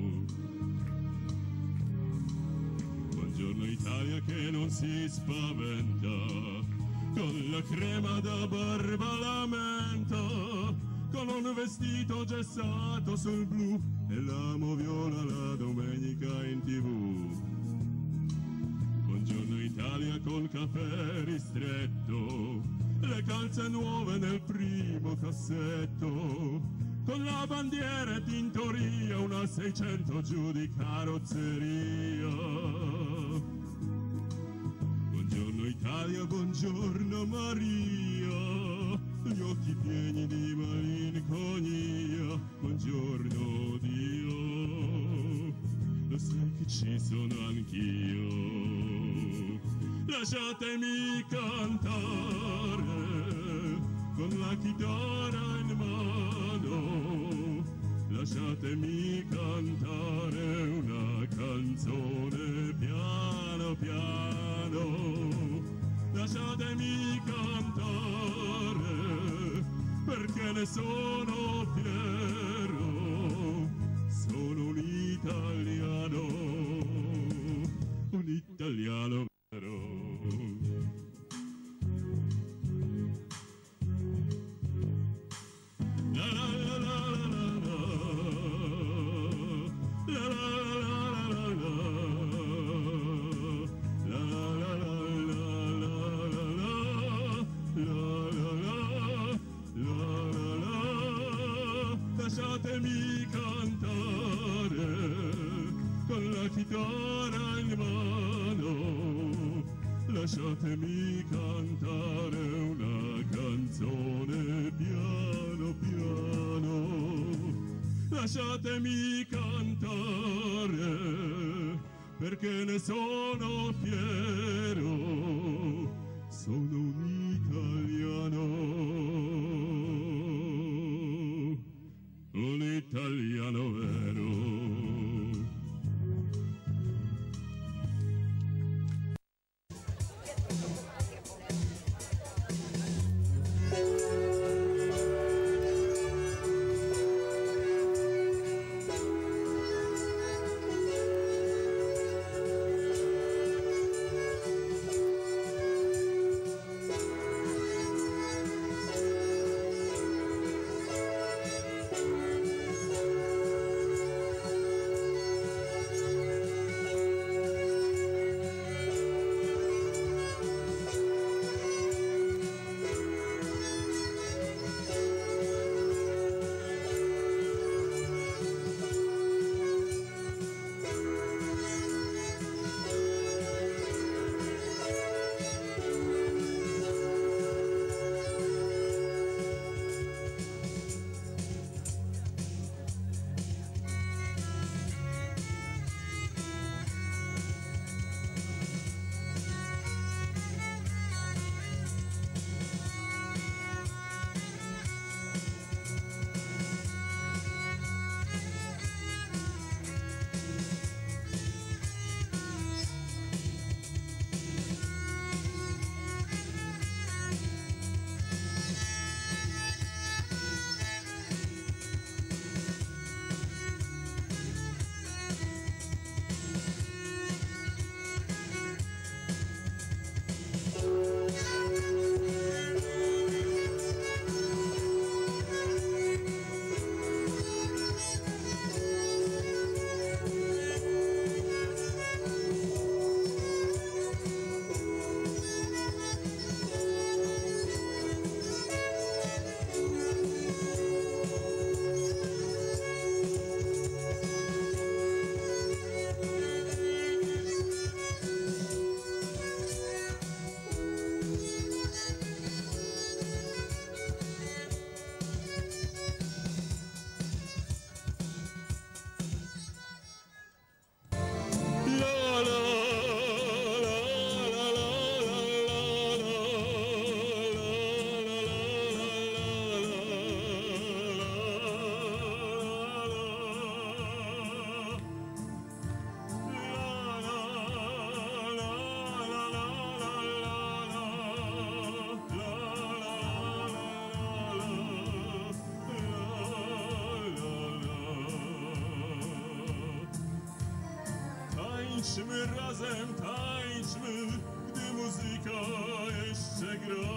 Buongiorno Italia che non si spaventa, con la crema da barba la menta, con un vestito gessato sul blu e l'amo viola la domenica in tv. Buongiorno Italia col caffè ristretto, le calze nuove nel primo cassetto, con la bandiera e tintoria, una seicento giù di carrozzeria. Buongiorno Italia, buongiorno Maria, gli occhi pieni di malinconia, buongiorno Dio, lo sai che ci sono anch'io. Lasciatemi cantare con la chitarra in mano, lasciatemi cantare una canzone piano piano, lasciatemi cantare perché ne sono fiero, sono un italiano, un italiano vero. Lasciatemi cantare con la lasciatemi cantare una canzone piano piano, lasciatemi cantare perché ne sono fiero, sono un italiano, un italiano vero. Tańczmy razem, tańczmy, gdy muzyka jeszcze gra.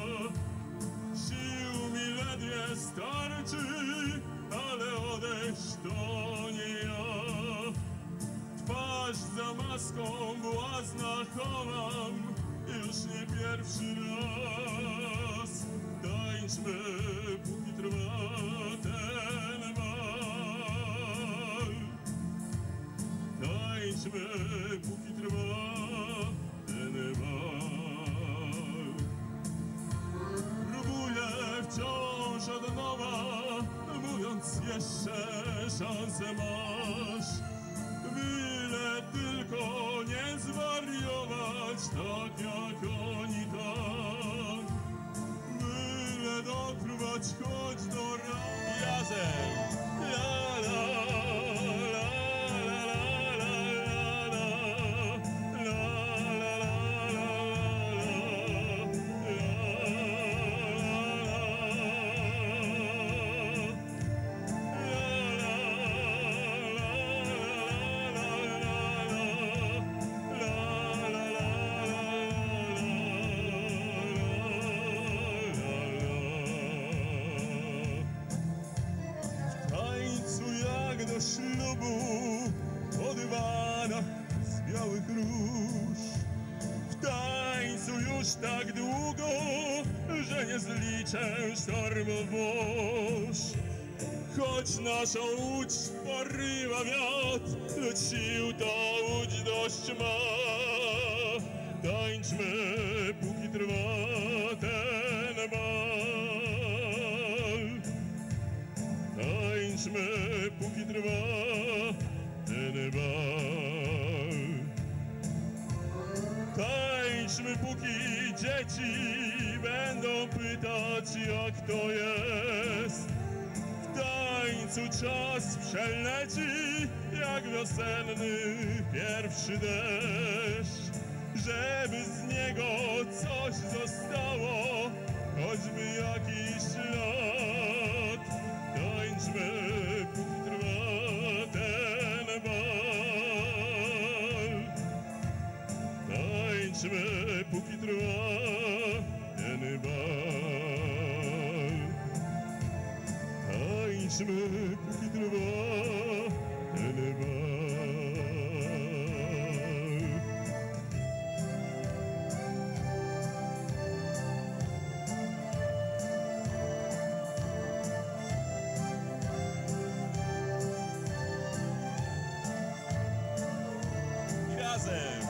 Sił mi ledwie starczy, ale odejść to nie ja. Twarz za maską błazna chowam, już nie pierwszy raz. Tańczmy, póki trwa ten bal. Tańczmy, póki trwa ten bal. Próbuję wciąż od nowa, mówiąc jeszcze szansę masz. Byle tylko nie zwariować tak jak oni tam. Byle dotrwać choć do razem. La, la. Ślubu po dywanach z białych róż. W tańcu już tak długo, że nie zliczę sztormów burz. Choć naszą łódź porywa wiatr, lecz sił ta łódź dość ma. Tańczmy, póki trwa ten bal. Tańczmy, póki trwa ten bal. Tańczmy, póki dzieci będą pytać, jak to jest. W tańcu czas przeleci, jak wiosenny pierwszy deszcz. Żeby z niego coś zostało, choćby jakiś ślad. Tańczmy, póki trwa ten bal. Tańczmy, póki trwa ten bal. Tańczmy, póki trwa ten bal. Razem!